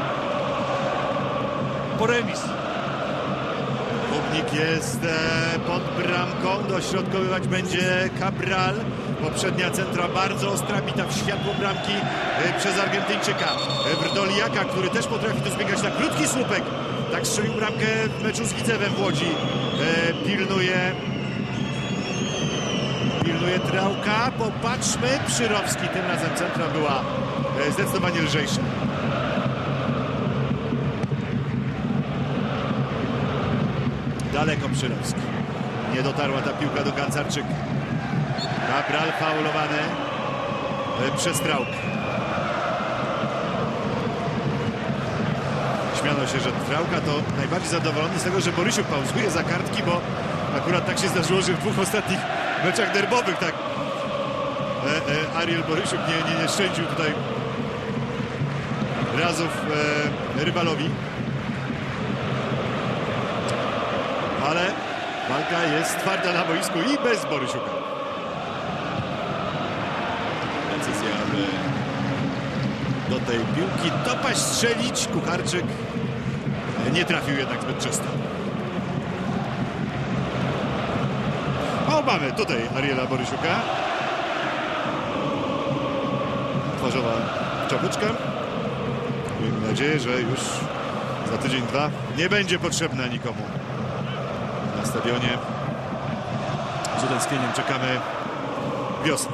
po remis. Hubnik jest pod bramką, dośrodkowywać będzie Cabral. Poprzednia centra bardzo ostra, bita w światło bramki przez Argentyńczyka. Wrdoliaka, który też potrafi tu zbiegać na krótki słupek. Tak strzelił bramkę w meczu z Widzewem w Łodzi. Pilnuje Trałka. Popatrzmy, Przyrowski. Tym razem centra była zdecydowanie lżejsza. Daleko Przyrowski. Nie dotarła ta piłka do Gancarczyka. Cabral faulowany przez Trałkę. Śmiano się, że Trałka to najbardziej zadowolony z tego, że Borysiuk pauzuje za kartki, bo akurat tak się zdarzyło, że w 2 ostatnich meczach derbowych tak Ariel Borysiuk nie szczędził tutaj razów rywalowi. Ale walka jest twarda na boisku i bez Borysiuka. Decyzja, aby do tej piłki dopaść, strzelić. Kucharczyk nie trafił jednak zbyt czysto. O, mamy tutaj Ariela Borysiuka. Twarzowa czapeczka. Miejmy nadzieję, że już za tydzień, 2 nie będzie potrzebna nikomu na stadionie. Z utęsknieniem czekamy wiosny.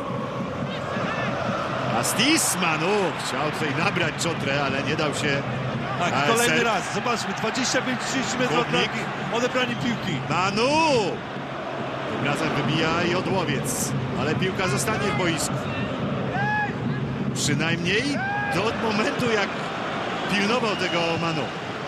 Astis Manu chciał tutaj nabrać Czotrę, ale nie dał się. Tak, kolejny raz. Zobaczmy, 25-30 metrów od bramki, odebranie piłki. Manu! Tym razem wybija i odłowiec, ale piłka zostanie w boisku. Przynajmniej do momentu, jak pilnował tego Manu.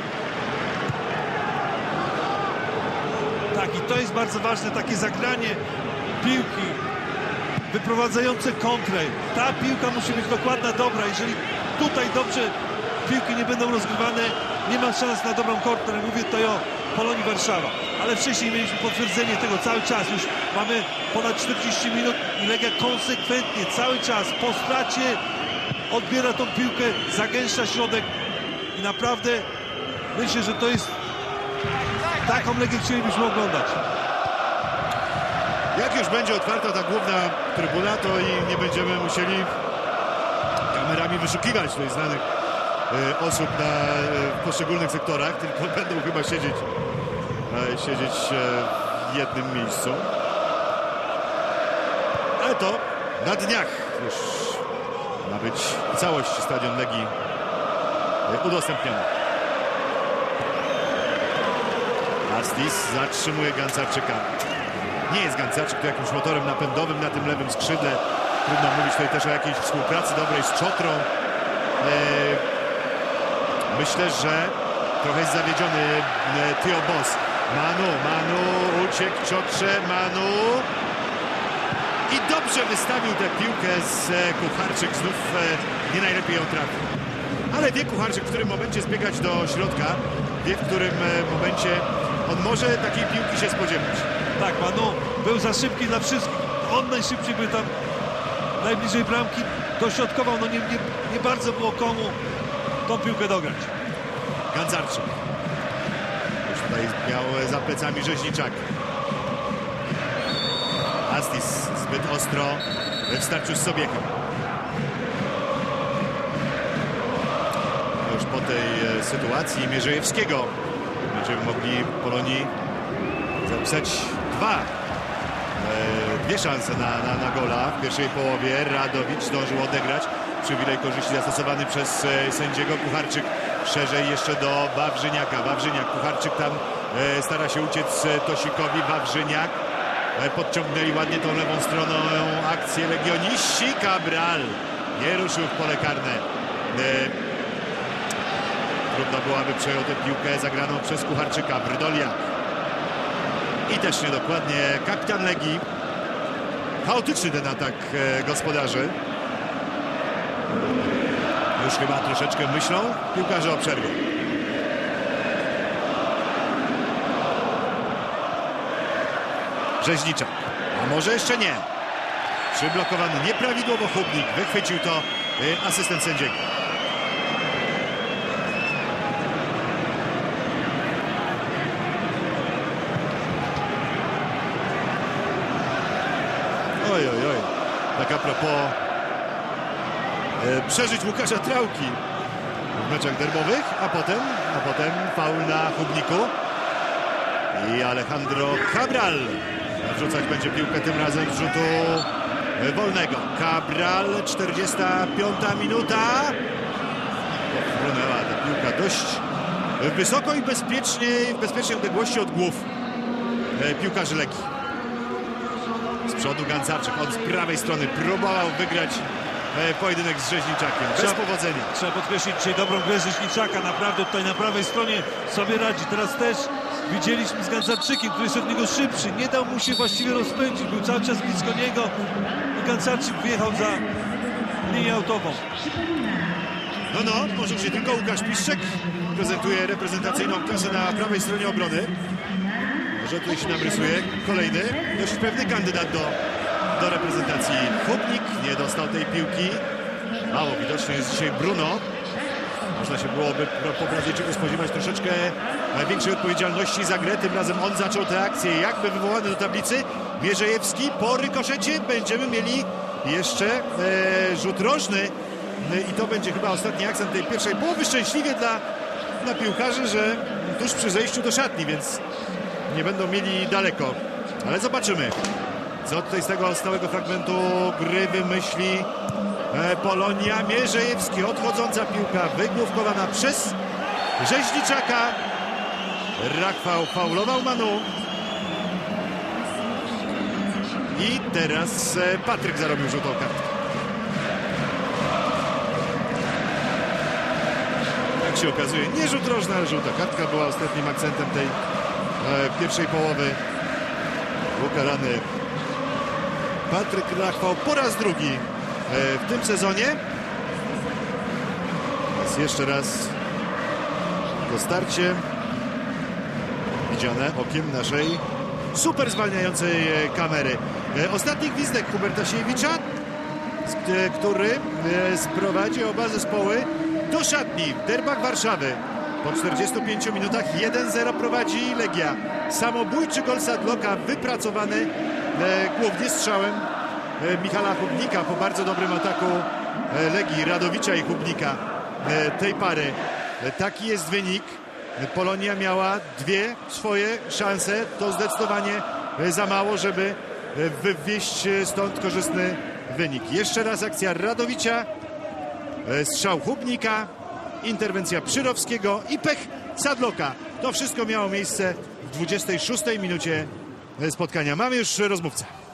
Tak, i to jest bardzo ważne, takie zagranie piłki wyprowadzające kontrę. Ta piłka musi być dokładna, dobra. Jeżeli tutaj dobrze piłki nie będą rozgrywane, nie ma szans na dobrą kontrę. Mówię tutaj o Polonii Warszawa. Ale wcześniej mieliśmy potwierdzenie tego cały czas. Już mamy ponad 40 minut i Legia konsekwentnie cały czas po stracie odbiera tą piłkę, zagęszcza środek i naprawdę myślę, że to jest taką Legię chcielibyśmy oglądać. Jak już będzie otwarta ta główna trybuna, to i nie będziemy musieli kamerami wyszukiwać tutaj znanych osób w poszczególnych sektorach, tylko będą chyba siedzieć w jednym miejscu. Ale to na dniach już ma być w całości stadion Legii udostępniony. Astis zatrzymuje Gancarczyka. Nie jest Gancarczyk tu jakimś motorem napędowym na tym lewym skrzydle. Trudno mówić tutaj też o jakiejś współpracy dobrej z Czotrą. Myślę, że trochę jest zawiedziony Theo Boss. Manu uciekł Czotrze, Manu. I dobrze wystawił tę piłkę z Kucharczyk. Znów nie najlepiej ją trafił. Ale wie Kucharczyk, w którym momencie zbiegać do środka. Wie, w którym momencie on może takiej piłki się spodziewać. Tak, Manu był za szybki dla wszystkich. On najszybciej był tam najbliżej bramki, dośrodkował. No nie bardzo było komu tą piłkę dograć. Gancarczyk. Już tutaj miał za plecami Rzeźniczak. Astis zbyt ostro w starciu z Sobiechem. Już po tej sytuacji Mierzejewskiego będziemy mogli Polonii zapisać dwie szanse na gola w pierwszej połowie. Radowicz zdążył odegrać. Przywilej korzyści zastosowany przez sędziego. Kucharczyk szerzej jeszcze do Wawrzyniaka. Kucharczyk tam stara się uciec Tosikowi. Wawrzyniak. Podciągnęli ładnie tą lewą stroną akcję legioniści. Cabral nie ruszył w pole karne. Trudno było, aby przejął tę piłkę zagraną przez Kucharczyka. Wrdoliak. I też niedokładnie kapitan Legii. Chaotyczny ten atak gospodarzy. Już chyba troszeczkę myślą piłkarze o przerwie. Rzeźniczak. A może jeszcze nie. Przyblokowany nieprawidłowo Hubnik. Wychwycił to asystent sędziego. Oj. Tak a propos przeżyć Łukasza Trałki w meczach derbowych, a potem faul na Hubniku i Alejandro Cabral wrzucać będzie piłkę tym razem z rzutu wolnego. Cabral, 45 minuta. Frunęła ta piłka dość wysoko i w bezpiecznej odległości od głów piłkarzy Legii. Z przodu Gancarczyk, on z prawej strony próbował wygrać pojedynek z Rzeźniczakiem. Bez powodzenia. Trzeba podkreślić dzisiaj dobrą grę Rzeźniczaka. Naprawdę tutaj na prawej stronie sobie radzi. Teraz też widzieliśmy z Gancarczykiem, który jest od niego szybszy. Nie dał mu się właściwie rozpędzić. Był cały czas blisko niego. I Gancarczyk wyjechał za linię autową. No, może już nie tylko Łukasz Piszczek prezentuje reprezentacyjną klasę na prawej stronie obrony. Może tutaj się nam rysuje kolejny, dość pewny kandydat do reprezentacji. Hubnik nie dostał tej piłki. Mało widoczny jest dzisiaj Bruno. Można się byłoby po Brazylijczyku spodziewać troszeczkę większej odpowiedzialności za grę. Tym razem on zaczął tę akcję jakby wywołany do tablicy. Mierzejewski po rykoszecie. Będziemy mieli jeszcze rzut rożny. I to będzie chyba ostatni akcent tej pierwszej połowy. Szczęśliwie dla piłkarzy, że tuż przy zejściu do szatni, więc nie będą mieli daleko. Ale zobaczymy, co tutaj z tego stałego fragmentu gry wymyśli Polonia. Mierzejewski, odchodząca piłka wygłówkowana przez Rzeźniczaka. Rachwał faulował Manu. I teraz Patryk zarobił żółtą kartkę. Jak się okazuje, nie rzut rożny, ale żółta kartka była ostatnim akcentem tej pierwszej połowy. Ukarany Patryk Rachwał po raz drugi w tym sezonie. Teraz jeszcze raz to starcie widziane okiem naszej super zwalniającej kamery. Ostatni gwizdek Huberta Siewicza, który sprowadzi oba zespoły do szatni w derbach Warszawy. Po 45 minutach 1-0 prowadzi Legia. Samobójczy gol Sadlocka wypracowany głównie strzałem Michala Hubnika po bardzo dobrym ataku Legii, Radowicza i Hubnika. tej pary. Taki jest wynik. Polonia miała dwie swoje szanse. To zdecydowanie za mało, żeby wywieźć stąd korzystny wynik. Jeszcze raz akcja Radowicza, strzał Hubnika, interwencja Przyrowskiego i pech Sadlocka. To wszystko miało miejsce w 26 minucie spotkania. Mamy już rozmówcę.